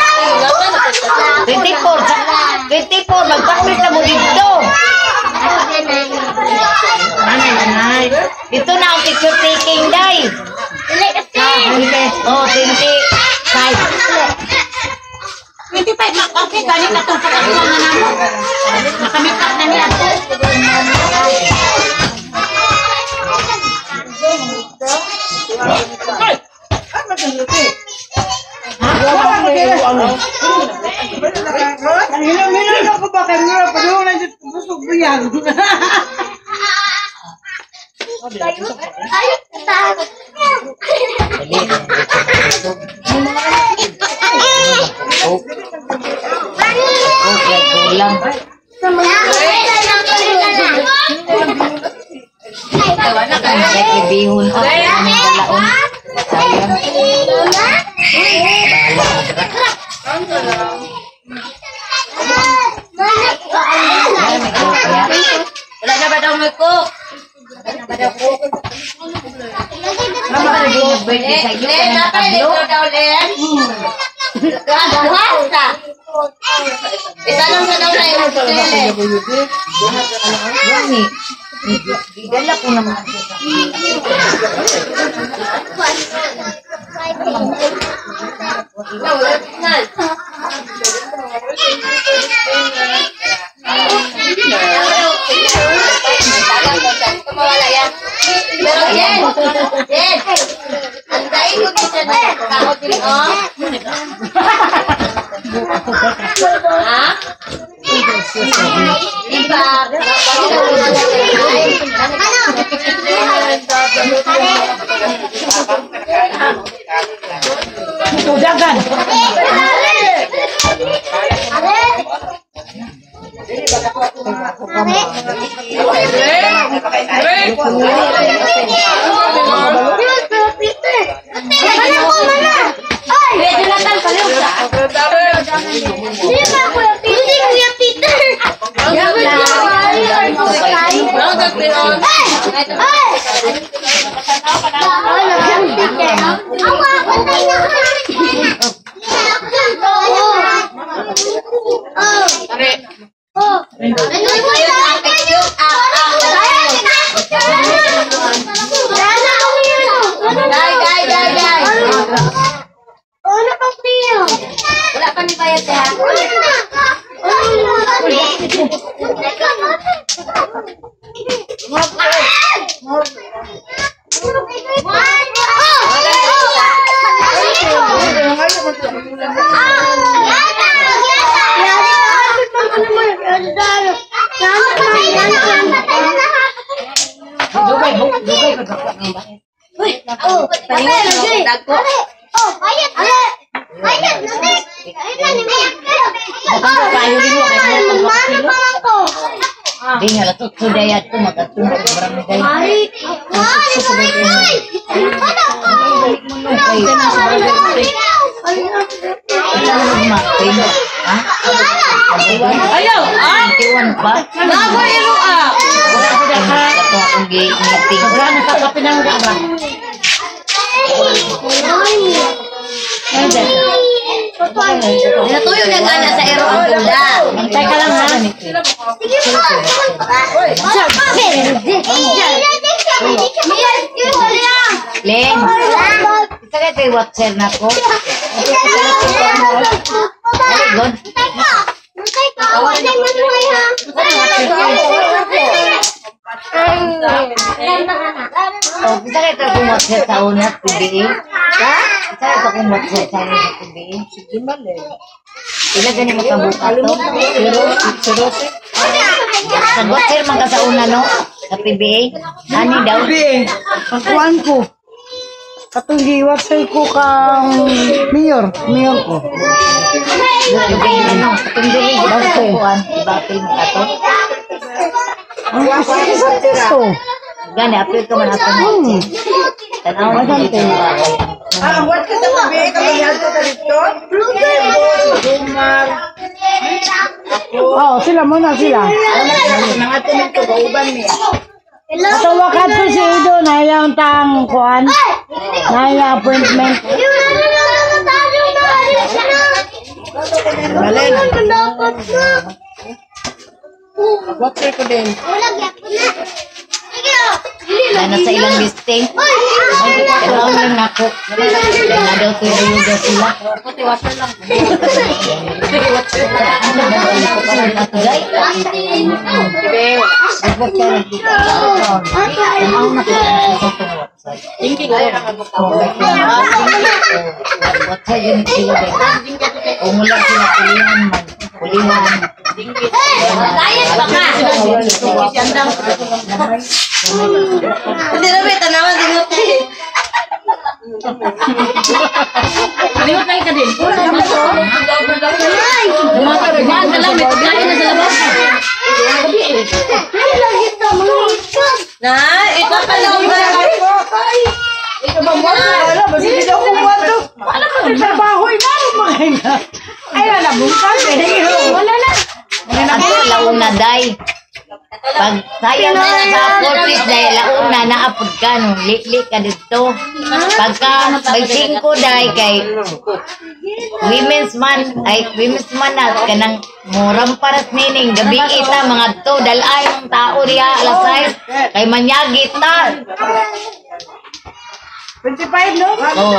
24 magpakit na mo dito. Nanay. Dito na ang picture taking, day. Dili kasi. Oh, 25. 25 na kasi galing na itong pagkakasama na mo. Nakamikap na niya. Minum ako ba kayo? Pagod na dito busog mo yan. Kulang. Bihon ako ng balaon. Wala na ba daw may cook? Birthday sa iyo, Len, ka na dapat nakablo. ito daw, Len. Basta. Isa lang sa daw na yung Len. Gani. Didala ko naman siya sa Mawala yan. Pero Jen, andain ko din siya na kakao din, oh. Ha? Diba? Dagan. Wala pa ni bayad ya. Di nga lato sudayat ko magatunog barangay. Ayaw, ah? Tiwan pa. Gago ilo ah. Ito akong meeting. Natuyo na gana sa ero ang bunda. Antay ka lang ha. Len, isa ka kay WhatsApp na ko. Good. Oh, bisa ka ito kung WhatsApp sa una, PBA? Ha? Bisa ka ito kung WhatsApp sa una, PBA? Sige mali. Ila ganyan makabuka to? Sa WhatsApp man ka sa una, no? Sa PBA? Ani daw? Pagkuhan ko. Katong giwatsay ko kang mayor ko. PBA, ano? Kung dili, iba sa kuhan. Iba apil mo ka to? Ang isa testo. Gani, apil ka man ato mo. Tanaw mo dito. Ang word ka sa PBA, kamayado ka dito? Dumar. Oo, sila muna sila. Mga tumito, gauban niya. Atong wakat ko si Ido, naya ang tang kuhan. Naya appointment. Malen. Watsay ko din. na sa ilang listing. Kailangan lang ako. Kaya na daw ito yung yoga sila. Ano ba ito para natugay? Sabot ka rin dito. Ang nakita sa ito. Thinking ko lang ang what sa yun sila din. Kung wala sila pulingan man. Pulingan. Diet ba ka? Hindi na may tanawan din mo. Kalimutan ka din. Dumaan ka lang, may tuglain na sa labas. Na, ito pa lang ba? Ito ba mo? Hindi daw kung wato. Alam mo, trabaho na. Ay, alam mo pa. Wala na. Ako launa day. Pag tayo na sa fortis day, launa naapod ka nung likli ka dito. Pagka may 5 day kay women's man na kanang murang paras nining gabi ita mga to dalay ng tao diha alas 6 kay manyagi ta. 25, no? Oh.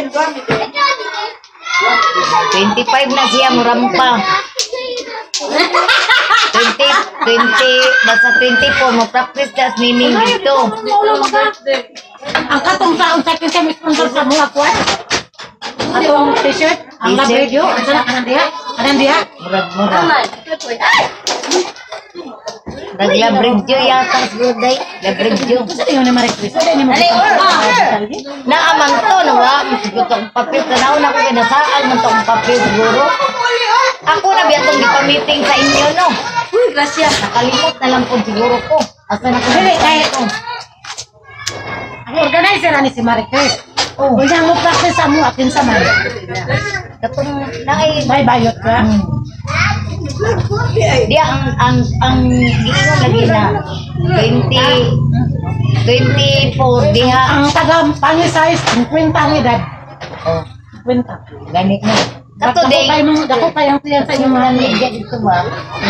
25 na siya murampa. 20 basta 24 mo practice das nining dito. Ang katong taon sa akin sa sponsor sa mga kuwan. Atong t-shirt, ang video, ang sana kanan diha. Murag. Naglabridyo yata siguro day. Labridyo. Sa iyo ni Marie Chris, sa ni mo. Naaman to, nawa. Itong papel, tanaw na ko kinasaan man itong papel siguro. Ako na biyatong ipamiting sa inyo, no? Uy, grasya. Nakalimot na lang po siguro ko. Asa na ko Dili, kaya ito. Ang organizer ani si Marie Chris. Oh. Kung mo practice sa mo atin sa man. Katong naay. May bayot ka. Di ang giingon lagi na 24 diha. Ang taga pangi size 50 ang edad. Oh, 50. ganit na. Kato day. Dako kayang tiyan sa inyong mga Naniga dito ba?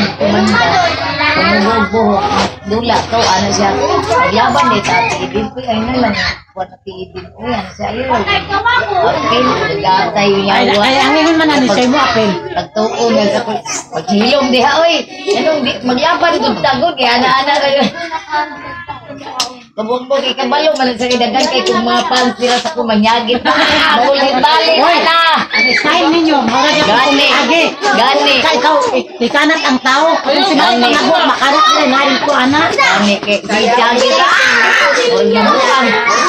Tumanda. Dula to, ano siya. Maglaban eh, tati idin ko. Ay na lang. Buwan na tiidin ko yan. Siya yun. Apil, nag-aatay yung yawa. Ay, ang ingon man na ni siya mo apel. Pagtuo, maghilong diha, oy. Maglaban, gud-tagod. Kaya ana-ana kayo. Kabungbong ikabalo man sa idagan kay kung mga pansira sa kumanyagit. Balik-balik na. Style ninyo, mga Gani. Gani. Kaya ikaw, ikanat ang tao. Kung sila ang ako, makanat nila na rin ko, anak. Gani kay gijagit. Ulmukan.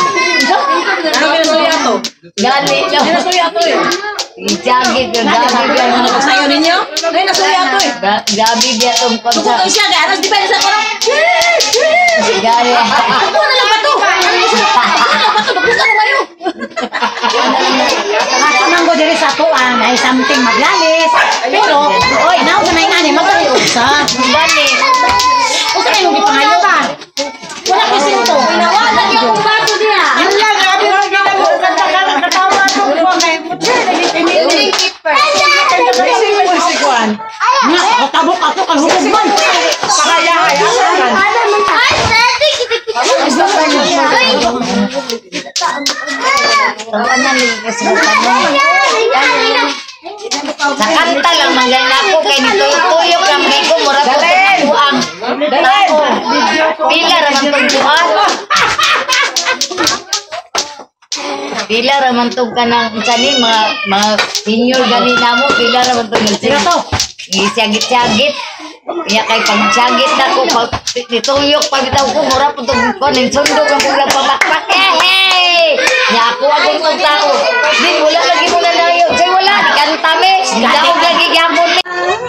Gani. Gijagit yung gani. Sayo ninyo? Ay, nasuya ako eh. Gabi dia tong Tukutoy konsa. siya, kaya aras di pa sa korang. Gani. Ako na lang ba to? Magbuka mo kayo. Ako nang go diri sa tuan, ay something maglalis. Pero, oy, now na may ani, magkariusa. Gani. Usa kayo gipangayo ba? Wala ko sinto. Pinawalan niyo kung bago niya. Yan lang, grabe lang ginagawa. Katawa ko po kay tabok ako kay hubog man. Pakaya Sa kanta lang manggana ko kay nituyok lang ko mura ko ang tao. Pila ra man tong buan. Pila ra man tong kanang kani mga senior gani namo pila ra man tong to. Gisyagit-syagit. Iya kay pagsagit na ko pag nituyok pagitaw ko mura po tong koning sundog ang ulang pamakpak. Hey! Ya ako ang tao. Di wala lagi mo na dayo. Say wala di kanta me. Daog lagi gyapon me.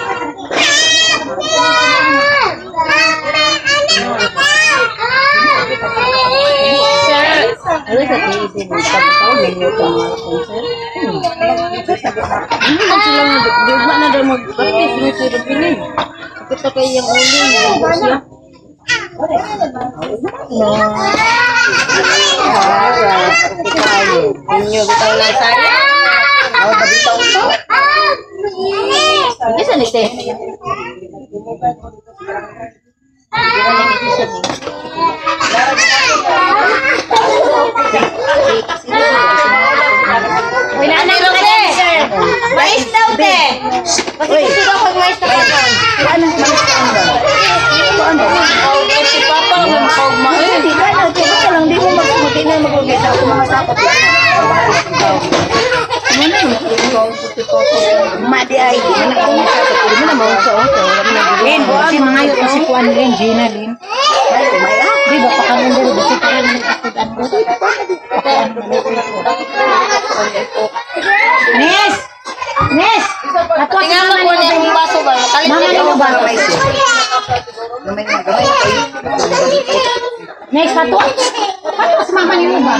Kita kayak yang uling. Inyo bitaw lang saya. Aw bitaw to. Bisa ni teh. Kasi gusto daw pag mais na kanon. Ano mais ka ba? Ano? Si Papa, magpag mais. Hindi ka lang, kaya lang, di mo magputi na maglagay sa ako mga sakot lang. Madi ay, di mo na ako mga sakot. Di mo na mga sakot. Lin, si mga yun, si Juan Lin, Gina Lin. Di ba, pakalan din, kasi parang nagkakutan ko. Nes! Nes! Tingnan mo po na yung baso ba? Mga ano ba? Nes, pato? Pato mas mama niyo ba?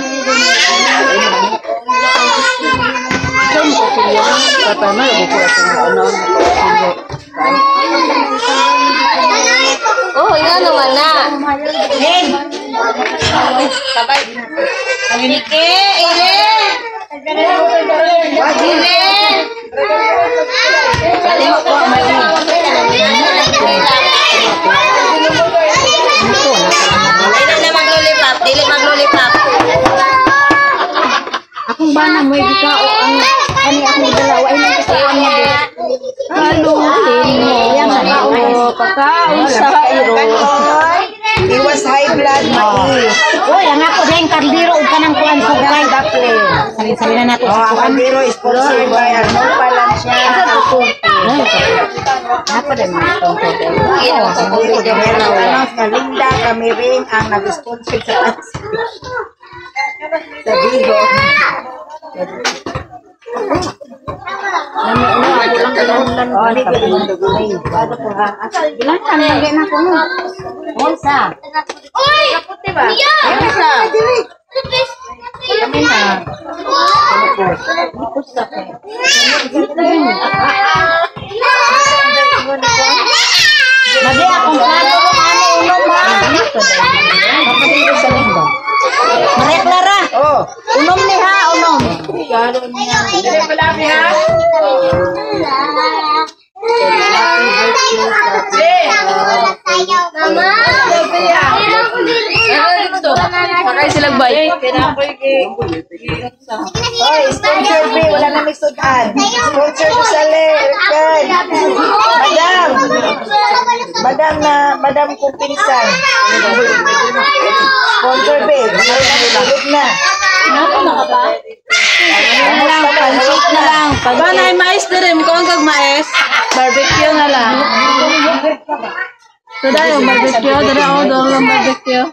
Oh, yan naman na. Lin! Sabay. Ike, Ile. Ile. Dili na maglulipap, dili maglulipap. Akong bana mo ika o ang ani akong dalawa ay nagkasawang mo. Haluin mo. Yan o pagkaon sa iro. Iwas high blood, mais. Uy, ang ako din kardiro ug kanang kuan sugay daple. Salin-salin na nato sa kuan. Kandiro is sponsored by Arnold Palancia. Ako din mo ito. Linda kami rin ang nag-sponsor sa atin. Sa Vigo. Ilan ka lagay na ko no? Onsa. Uy! Kaputi ba? Onsa. Kami na. Lagi akong plato ko ano unom ba? Maria Clara. Oh, Unom ni ha, unom. dili pala mi ha. Sakay silang bay. Oy, sponsor B, wala na may sudan. Sponsor ko sa Lerkan. Madam kong pinsan. Sponsor B, good na. Ano lang, pansot na lang. Ba na mais na rin, kung hanggang mais, barbecue na lang. So dahil yung barbecue, dahil ako doon yung barbecue.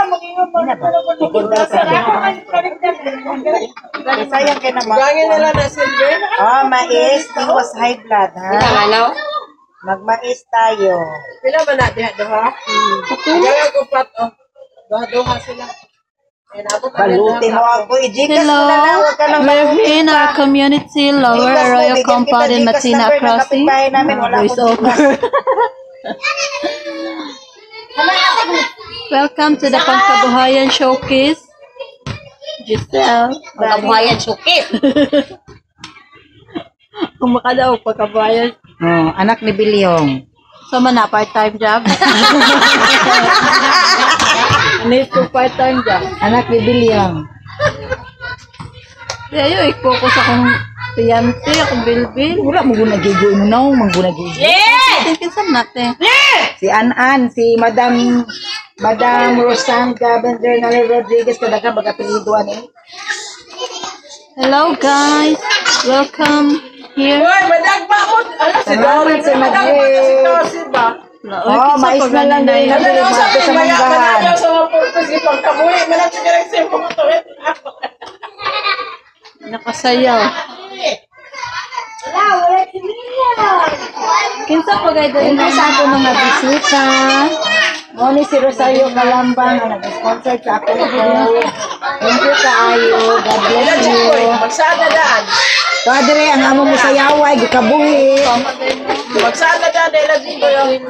Sayang ka naman. Gangin nila na silver. Oh, mais, iwas high blood, ha? Ano? Magmais tayo. Pila ba natin ito, ha? Gaya ko pat, oh. Doha sila. Balutin mo ako. I-Gcash mo na lang. Huwag ka nang We're in our community, Lower Arroyo Compound in Matina Crossing. Voice over. Welcome to the Pangkabuhayan Showcase. Giselle. Pagkabuhayan showcase. Kumaka daw, Pangkabuhayan. Oh, anak ni Bilyong. So, man na, part-time job. Need to part-time job. Anak ni Bilyong. Kaya yun, i-focus akong fiancé, akong bilbil. Wala mo gunagigoy mo na, mo gunagigoy. Pinsan natin. Si Anan, si Madam Rosanga Bernal Rodriguez, kada ka magapiliduan eh. Hello, guys. Welcome here. Salamat si Madre. Oh, mais na lang din na sa manggahan. Nakasayaw. Kinsa pa guys Thank you sa ako mga bisita. Moni si Rosario Calambang ang nag-sponsor sa ako ito. Thank you kaayo. God bless you. Magsada daan. Padre, ang amo mo sa yaway, gikabuhi. Magsada daan. Dahil lang dito yung...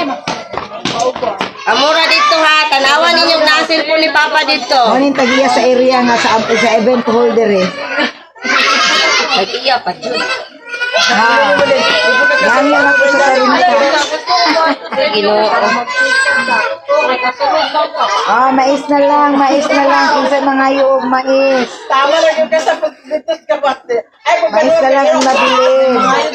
Amura dito ha. Tanawan ninyong nasil po ni Papa dito. Moni tagiya sa area nga sa event holder eh. Nag-iya pa dyan. Ganyan ako sa sarili ko. Mais na lang. Kung sa mga yung mais. Tama lang yung kasa pagbitot ka ba? Mais na lang ang nabili.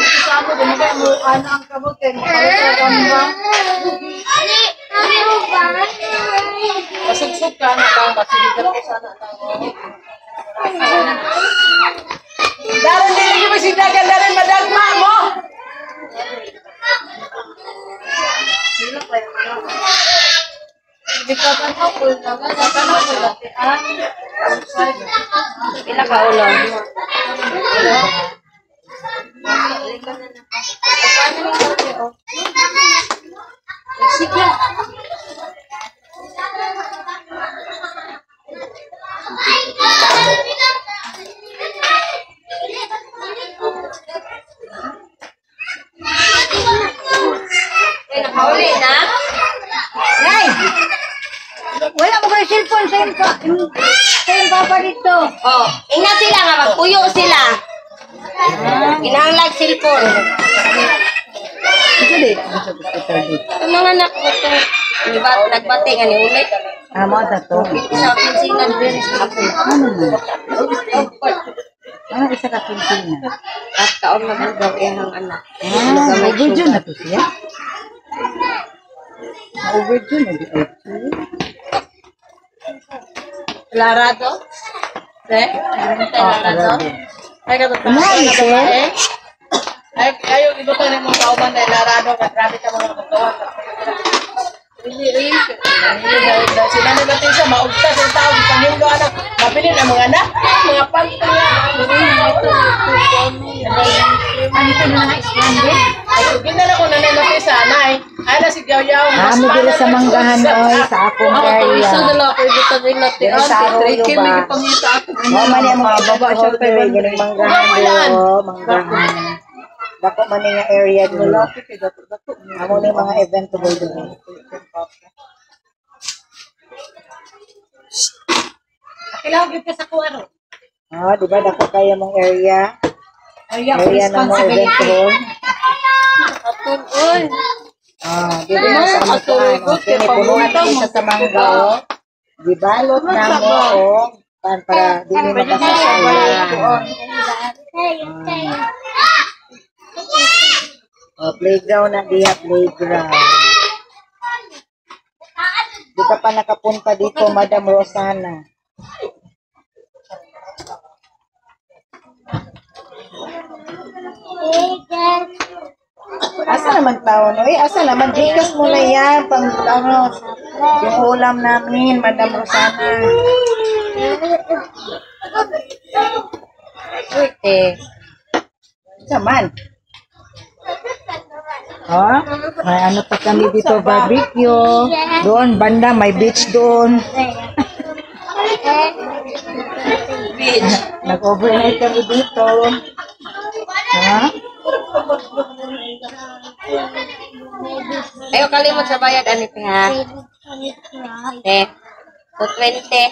Masugsug ka na tao. Masigitan ko sana tao. Daran din yung masinagan na rin madagma mo. Pila ka ulo? Nakahuli na? Nay! Wala mo kayo cellphone sa yung papa dito. Oh, ina sila nga, magpuyo sila. Inahanglag cellphone. Ang mga anak ko to, nagbati nga ni ulit. Amo na to. Isa pinsinan din sa ako. Isa ka pinsin na. At kaon na po daw ihang anak. Overdue na to siya. Overdue na di Larado? Larado? Ay, katotoo. Ay, kayo, ibutan yung mga kauban na ilarado. Grabe ka mga katawan. Sila nagating sa maugta sa tao. Panghindo anak. Mapili na mga anak. Mga pagkaya. Ano ito na nga stranded? Ginala ko na nilapis sa anay. Ay na si Gyaw-Yaw. Amo diri sa manggahan oy sa akong area. Isa na lang ako ibutan rin natin. Sa Arroyo Kim, ba? may pangita ako. Man ang mga baba siya pero ganing manggahan manggahan. Dako man nga area dito. Amo ni mga event to dito. Kailangan yun ka sa kuwaro. Di ba dako kaya mong area? Area Area ng mga event hall. Atun, oy. Dito na sa mga kini punuan kita sa mangga o. Gibalot na mo o para dili makasasaya. Playground na diha, playground. Di ka pa nakapunta dito, Madam Rosana. Asa naman taon? Asa naman? Gcash mo na yan. Pang yung ulam namin, Madam Rosana. Saman. May ano pa kami dito, barbecue. Doon, banda, may beach doon. Beach. Nag-overnight kami dito. Ayaw kalimot sa bayad, ano ha? 220.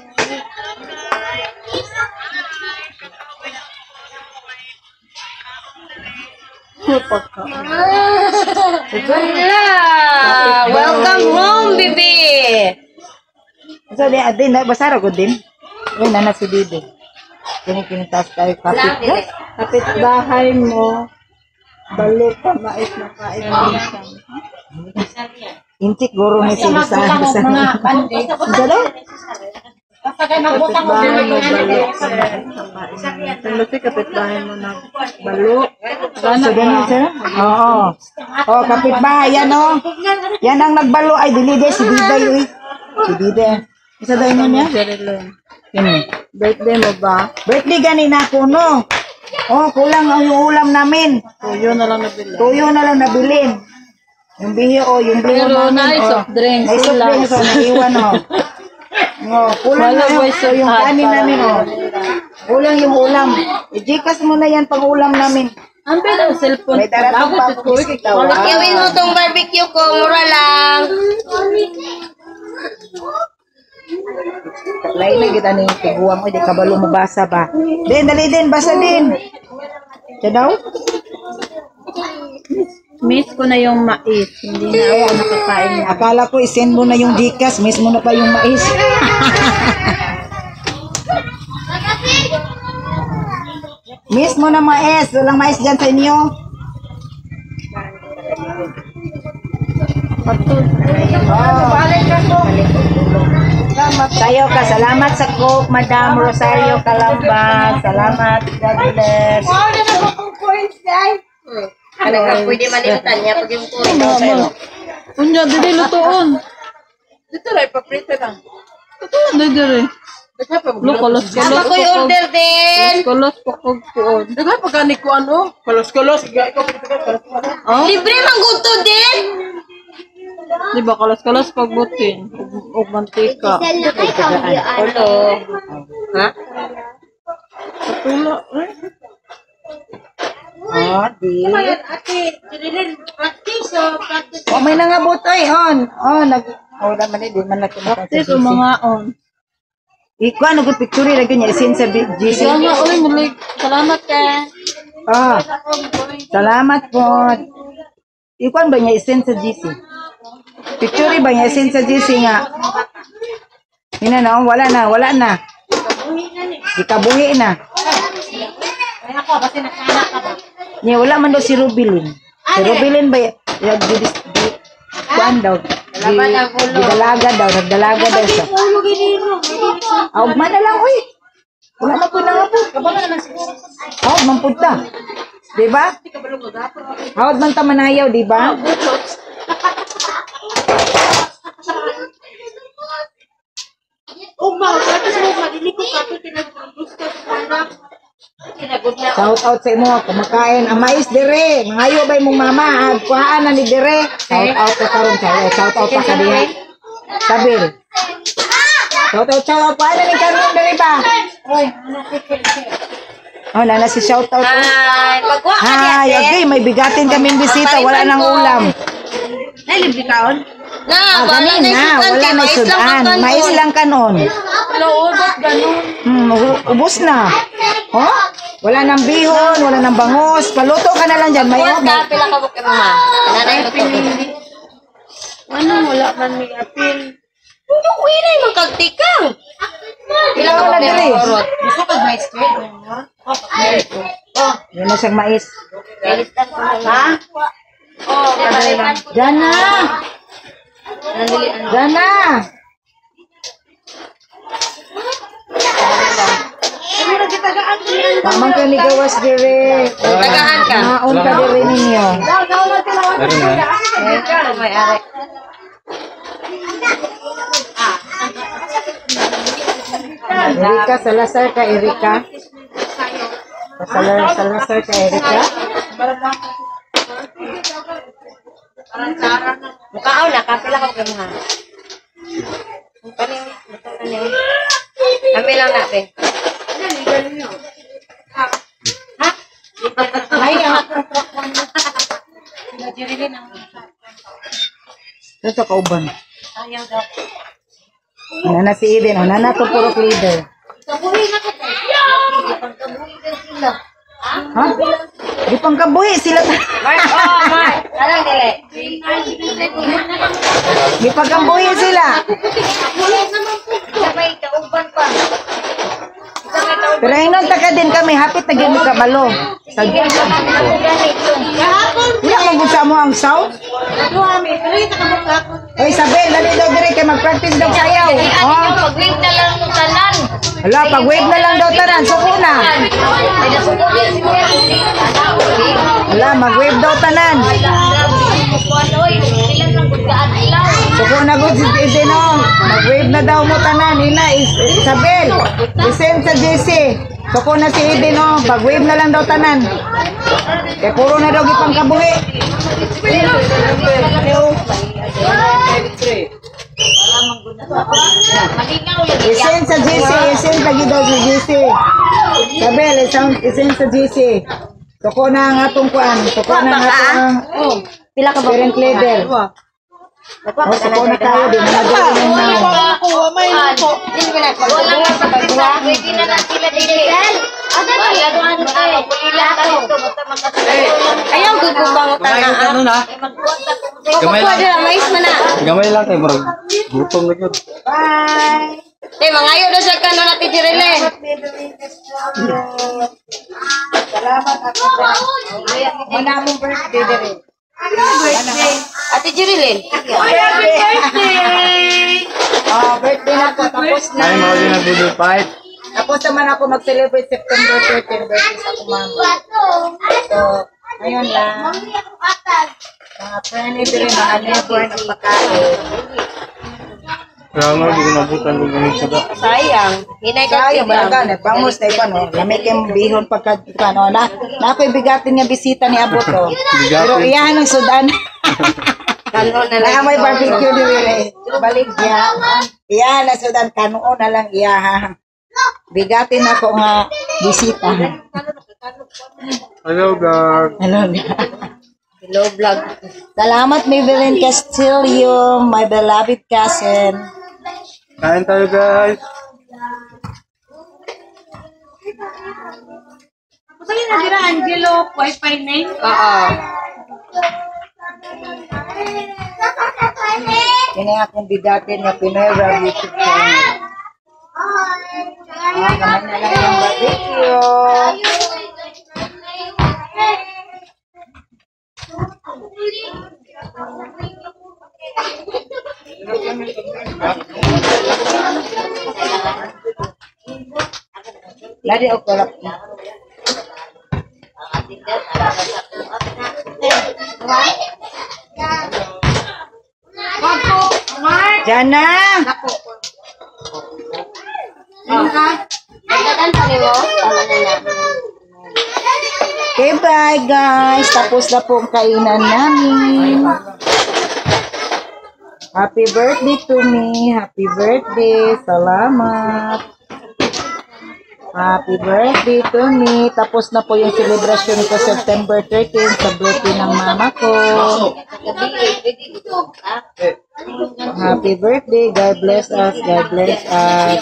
Welcome home, baby. So, din, basara ko din. Nana si Bibi. Kinitas tayo Kapitbahay mo, balik ka mais na kain minsan. Intik guro ni sila sa mga bandi. Basta kayo magbutang mo din yung Kasi kapitbahay mo na balo. So, ganun siya? Oo. Kapitbahay, yan o. Yan ang nagbalo. Ay, dilide, si Biday, uy. Si Biday. Isa daw mo niya? Birthday mo ba? Birthday ganina ko, no? Kulang ang yung ulam namin. Tuyo na lang nabili. Tuyo na lang nabilin. Yung biyo, yung biyo Pero namin. na soft drinks. May soft drinks, naiwan, kulang na yung, yung kanin namin, Kulang yung ulam. I-Gcash mo na yan pang ulam namin. Ang pala cellphone. May daratong pa ako bisita. Ikiwin mo tong barbecue ko, mura lang. Lain na kita ni tiguang mo, di kabalo mo basa ba? Dali din, basa din. Siya daw? Miss ko na yung mais. Hindi na ako nakakain niya. Akala ko isend mo na yung Gcash, miss mo na pa yung mais. Miss mo na mais, walang mais dyan sa inyo. Sayo ka, salamat sa cook, Madam Rosario Calamba. Salamat, God bless. Ano ka pwede malimutan niya pag yung kuha. Unya, dili lutoon. Dito rin, paprito lang. Lutoon, dili. Lo, kolos. Ako yung order din. Kolos, pakagpuon. Daga pa gani ko ano? Kalos-kalos. Libre mang gusto din. Di ba, kolos pagbutin. O mantika. Ano? Ha? Patula. Oh, di. Ate, dilirin, practice, practice. Oh, may nangabot ay on. Oh, naman di man na tumakan sa Ito mga on. Iko ano gud picture lagi niya isin sa GC. Siya nga, uy, mulig. Salamat ka. Ah. Salamat po. Iko ba niya isin sa GC? Picture ba niya isin sa GC nga? Ina na, wala na. Ikabuhi na. Kaya ako, kasi nakanak ka ba? Niya wala man daw si Rubilin. Si Rubilin ba kuan daw. Nagdalaga daw siya. Aw, man na lang, uy. Wala na po na nga po. Aw, mampunta. Diba? Aw, man ta manayaw, diba? Shout out sa imo, kumakain ang mais dire. Mangayo ba imong mama? Kuhaan na ni dire. Shout out ka karon sa shout out pa ka diha. Sabil. Shout out pa na ni karon dire ba? Oh, nana si shout out. Ay, magwa ka Ay, okay, may bigatin kaming bisita, wala nang ulam. Ay, libre kaon? na, wala Ganin na, wala na sudan. Mais lang kanon. Naubos, ganun. Ubus na. Oh? Wala nang bihon, wala nang bangos. Paluto ka na lang dyan. May Buwan ka, pila ka bukit mo ma. Nanay mo to. Ano, wala man may apil. Ano ko inay magkagtikang? Pila ka Wala bukit dali. mo orot. Gusto ko mais straight. Yan na siyang mais. Kailistan ko na. Ha? Oh, kadaliman ko. Diyan na. Diyan na. Tamang ka ni gawas dire. Tagahan ka. Naon ka dire ninyo. May ari. Erika Salazar ka, Erika. Salazar ka, Erika. Mukaaw na, kapila ka bukit mo ha. Kami lang natin. Ito sa kauban. Nana si Eden. Nana to puro leader. Ha? Di pang kabuhi sila. Mark, oh, Mark. Anong dili? Di pang kabuhi sila. Sabay, kauban pa. Pero inon taka din kami. Hapit na gini kabalo. Wala mag-usa mo ang sound? Oy, Isabel, dali daw dire kay mag-practice daw sayaw. Oh. Pag-wave na lang ng tanan. Hala, pag-wave na lang daw tanan. Suko na. May nasukunin si Kuya. Hala, mag-wave daw tanan. Oy, ilan lang pagkaan ilaw. Suko na gud si Eden oh. Mag-wave na daw mo tanan. Ina, Isabel. Isend sa JC. Suko na si Eden oh. Pag-wave na lang daw tanan. Kaya puro na daw gipang kabuhi. Isend sa GC, isend lagi daw sa GC. Isabel, isend sa GC. Suko na ang atong kuan. Suko na ang atong Pila ka ba? parent leader. Oh, suko na tayo din. Nagawin ng Wala nga pa. Pwede na lang sila dili. Ano ba? Pila ka ito. Ayaw ko pangutan na. Gamay lang. Mais man na. Gamay lang kay murag gutom na gyud. Bye! Mangayo na siya kano natin Jirilin. Salamat ako. Mana mong birthday dire. Birthday. Ate Jirilin. Happy birthday! Birthday na ko. Tapos na. Ay mao din ang video fight. Tapos naman ako mag-celebrate September 13, birthday sa kumama. So, ngayon lang. Mga friendly din, mga neighbor ng pagkain. Kaya nga, di ko nabutan kung ganit sa ba. Sayang. Hinay ka Sayang, malaga na. Bangus na iba, no? Lamig yung bihon pagka, no? Nako'y bigatin nga bisita ni Abot, no? Pero iyahan ng sudan. Kanon na Kaya may barbecue din rin. Balik niya. Iyahan ng sudan, kanuon na lang iyahan. Bigatin ako nga bisita. Hello, God. Hello, Hello vlog. salamat, Maybelline Castillo, my beloved cousin. Kain tayo, guys. Sa'yo na dira, Angelo, Wi-Fi name? Oo. Yan ang akong bigatin nga Pinoy Rap YouTube channel. Kamay na lang yung barbecue. Ladi o kolak. Jana. Okay, bye guys. Tapos na po ang kainan namin. Happy birthday to me. Happy birthday. Salamat. Happy birthday to me. Tapos na po yung celebration ko September 13 sa birthday ng mama ko. Happy birthday. God bless us. God bless us.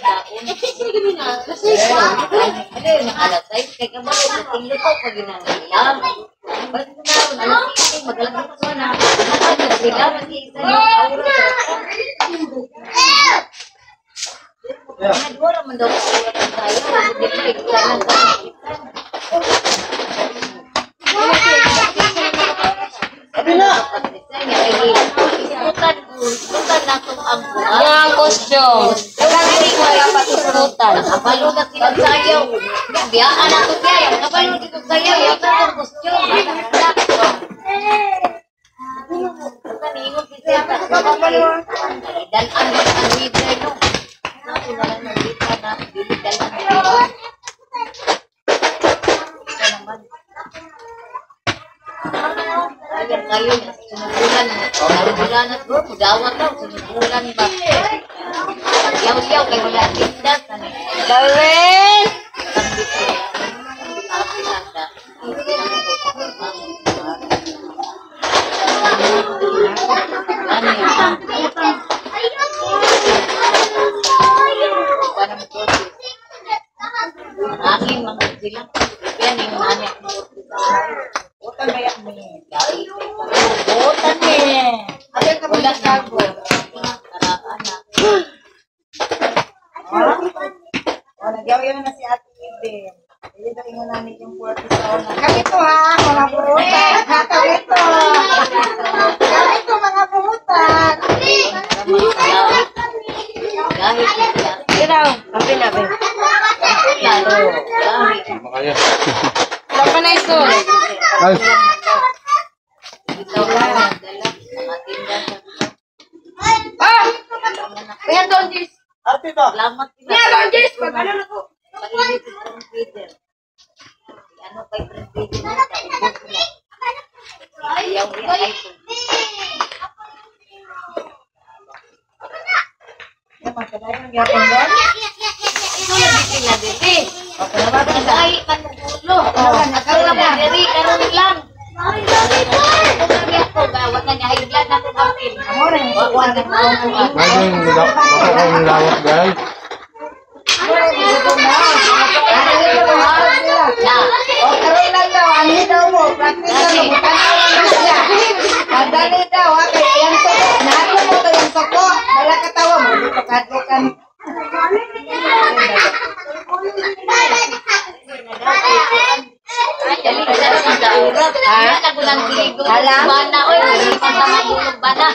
Ang costume. Hindi ko dapat isusutan. Abalo na kinagsayaw. Biyaan na ito kaya. Abalo na kinagsayaw. Yung ang costume. Kaningon kita. Dalan mo ang leader no. Ako na lang nalita na. Dalan mo. Ito naman. Ayan kayo, sinubulan. Sinubulan at bro, mudawat daw, sinubulan ba? Yaw-yaw, kayo wala tindas. Darren! Aking mga sila. Yan yung anak mo. Butan ba yan, mi? Butan, mi. Ayaw ka mula sa ako. Nagyaw-yaw na si Ate Ibin. Hindi na ingon namin yung 40 taon na. Kalito ha, mga buhutan. Kalito. Kalito, mga buhutan. Iraw, kape na ba? Lalo. Makaya. Lapa na ito. Ay. Ikaw lang. Mga tindahan. Kuya Don Jis. Ate to. Salamat sila. Kuya Don Jis, pag-ano na ko. Painit yung Peter. Ano kay Peter na kaubos na. Ayaw yan ay ito. Magkadayon ang yapon doon. Ito na bitin na dili. Okay naman. Ay, manugulo. Karoon na dili. Karoon lang. Wag na niya. Higlan na kung kapin. Amore. Wag na kung kapin. Ay, yung lawak, guys. O, karoon lang daw. Dali daw mo. Practice daw mo. Tanawan mo siya. Dali daw. Okay, yung soko. Nato mo to yung soko. Dala katawa mo. Dito kadlokan. Bana, oy, pagkamabulog bana.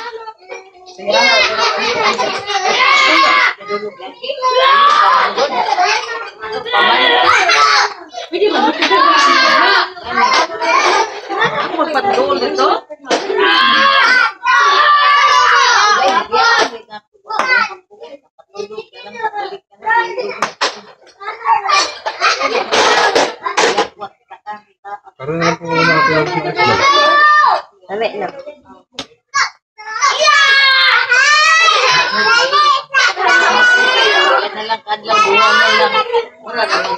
Karoon na po mga pinag-isip. Dali na. Nalang kadlaw buwan na lang. Mura naman.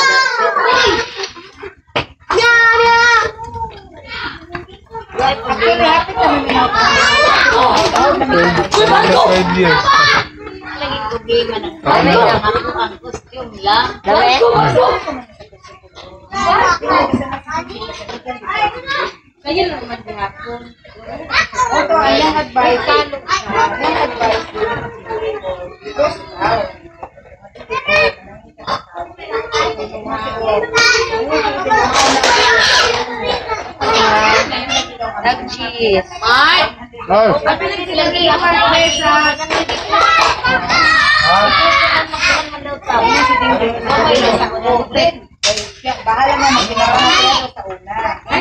Lagi ko game na. Dali lang ako ang costume lang. Dali. Kaya naman din ako. Ito, ayang advice. Ayang advice. Nag-cheese. Ay! Lagi ako na mesa. Bahala mo maginawa mo sa una.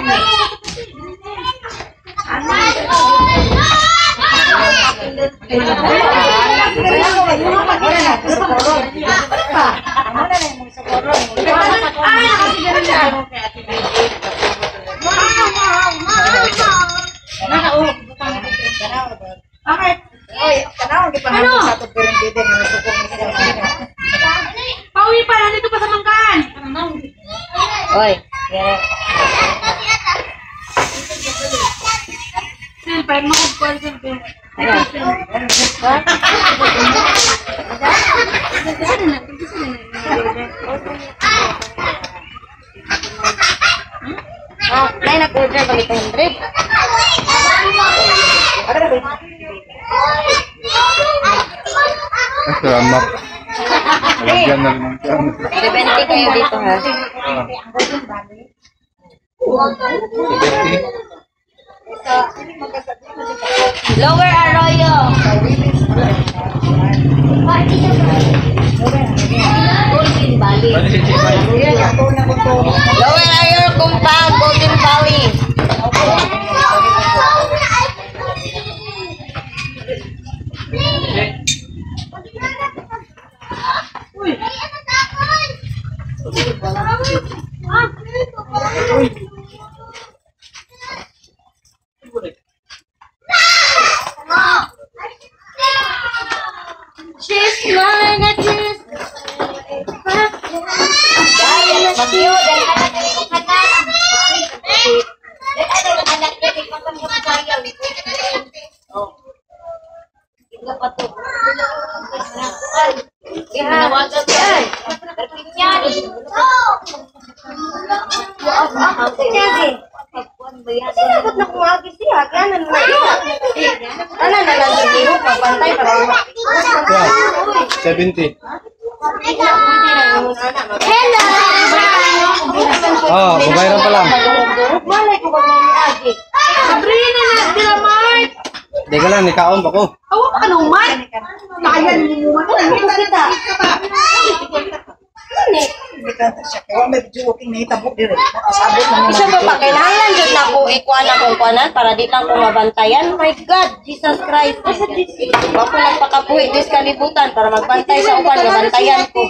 Pauwi pa, nandito pa sa mangkan. Oy, kaya. Siyempre, makupal siyempre. Nay, nag-order ba ito 100? Salamat. Lagyan na naman siya. 70 kayo dito ha. 70. Lower Arroyo. Golden Valley. Lower Arroyo compound, Golden Valley. She's mine, I just... Magyo, dahil anak na yung kanan. Dahil anak na yung pagkakasayaw. Ito pa to. Hinawagan ko yan. Perpinyan. Dapat na kumagi siya. Kaya naman siya. Ano na lang hindi mo papantay para 70. Hello! Oh, babayaran pa lang. Malay ko ba may agi? Sabrina na, sila Mark. Hindi ka lang, nikaon pa ko. Awa pa ka nung Mark. Kaya mo mo. Ano kita? Hindi ka siya. Kaya may joking na itabok dire. Nakasabot na Isa pa pa, kailangan dyan na ako ikuan akong kuanan para di lang ko mabantayan. My God, Jesus Christ. Ako nagpakapuhi dis kalibutan para magbantay sa uban, mabantayan ko.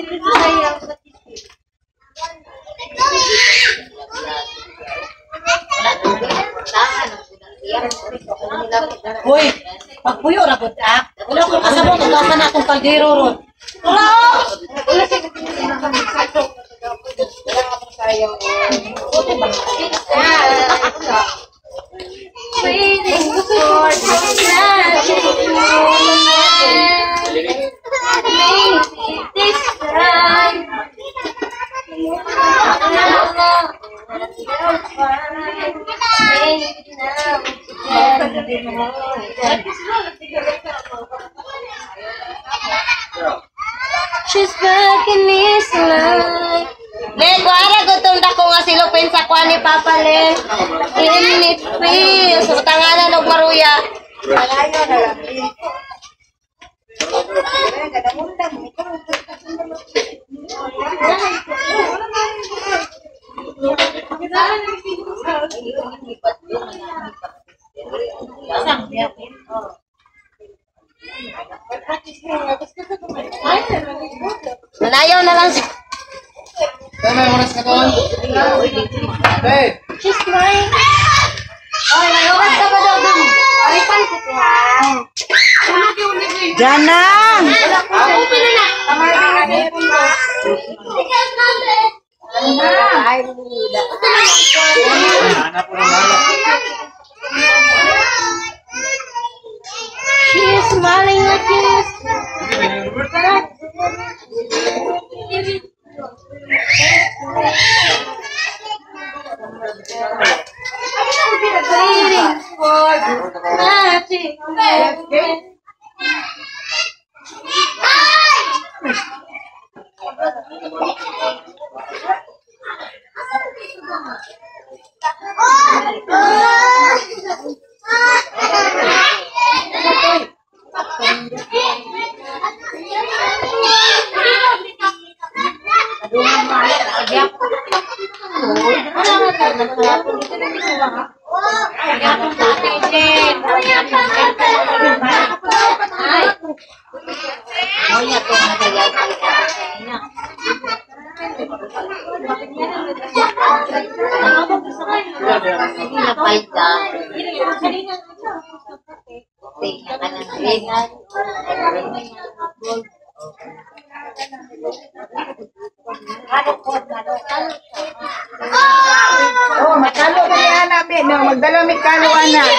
Hoy, pagpuyo ra gud ah. Wala ko kasabot ang gasa na akong kaldero ron. Waiting for the magic moment. This time. back in his life. Le, kuara gutong dako nga silupin sa kuha ni Papa Le. Init free. So, tanganan og maruya. Malayo na lang. Manayaw na lang siya. She's crying. Oh, may oras ka ba daw dun? Palipan ko ko ha. Jana! Ako pala na. She is smiling like this. Waiting for magic. Oh, makalo na yan namin. Magdala may kalo, anak.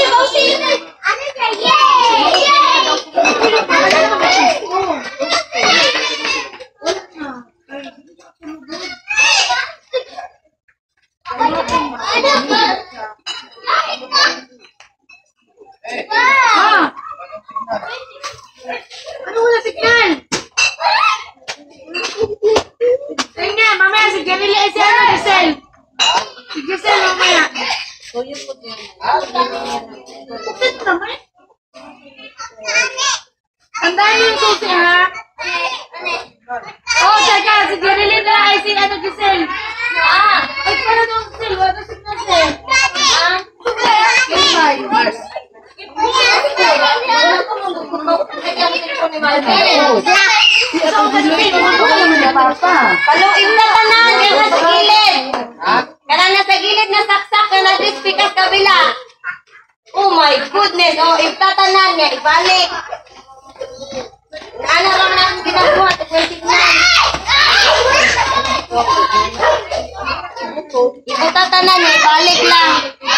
Ano wala signal? Tingnan, mamaya si Janila ay si ano, Giselle. Si Giselle mamaya. Bukit naman. Tandaan yung susi ha. Oh, teka, si Janila na ay si ano, Giselle. Ay, para nung Giselle, wala signal Giselle. Paluin na tanan, kaya sa gilid. Kaya na sa gilid na saksak, kaya na pikas kabila. Oh my goodness, oh, ibtatanan niya, ibalik. Ano lang na ang ginagawa, may signal. Ibtatanan niya, ibalik lang.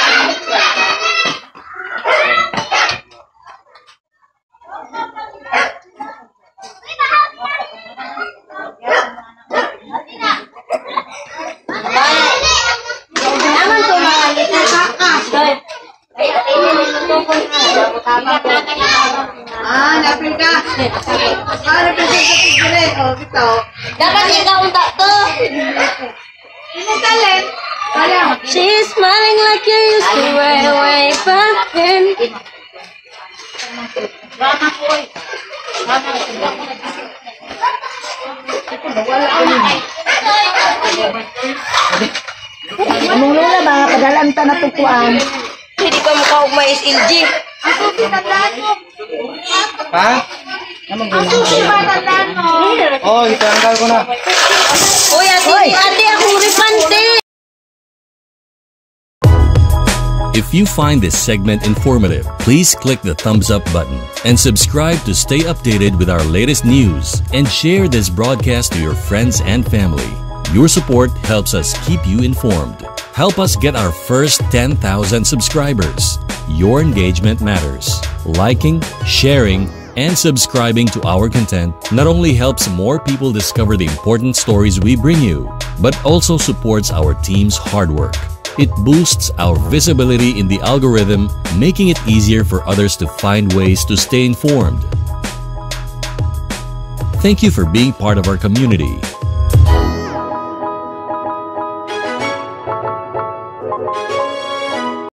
Naman ko mga litan sa Napin ka. Napin ka sa tigre. O, ito. dapat ikaw unta to. Inutalen. She's smiling like you used to way back then. Anong lula ba? Padalan ta na tukuan. Hindi ka mukha og mais LG. Ha? Oh, itanggal ko na. Uy, ate, ako ripante. If you find this segment informative, please click the thumbs up button and subscribe to stay updated with our latest news and share this broadcast to your friends and family. Your support helps us keep you informed. Help us get our first 10,000 subscribers. Your engagement matters. Liking, sharing, and subscribing to our content not only helps more people discover the important stories we bring you, but also supports our team's hard work. It boosts our visibility in the algorithm, making it easier for others to find ways to stay informed. Thank you for being part of our community.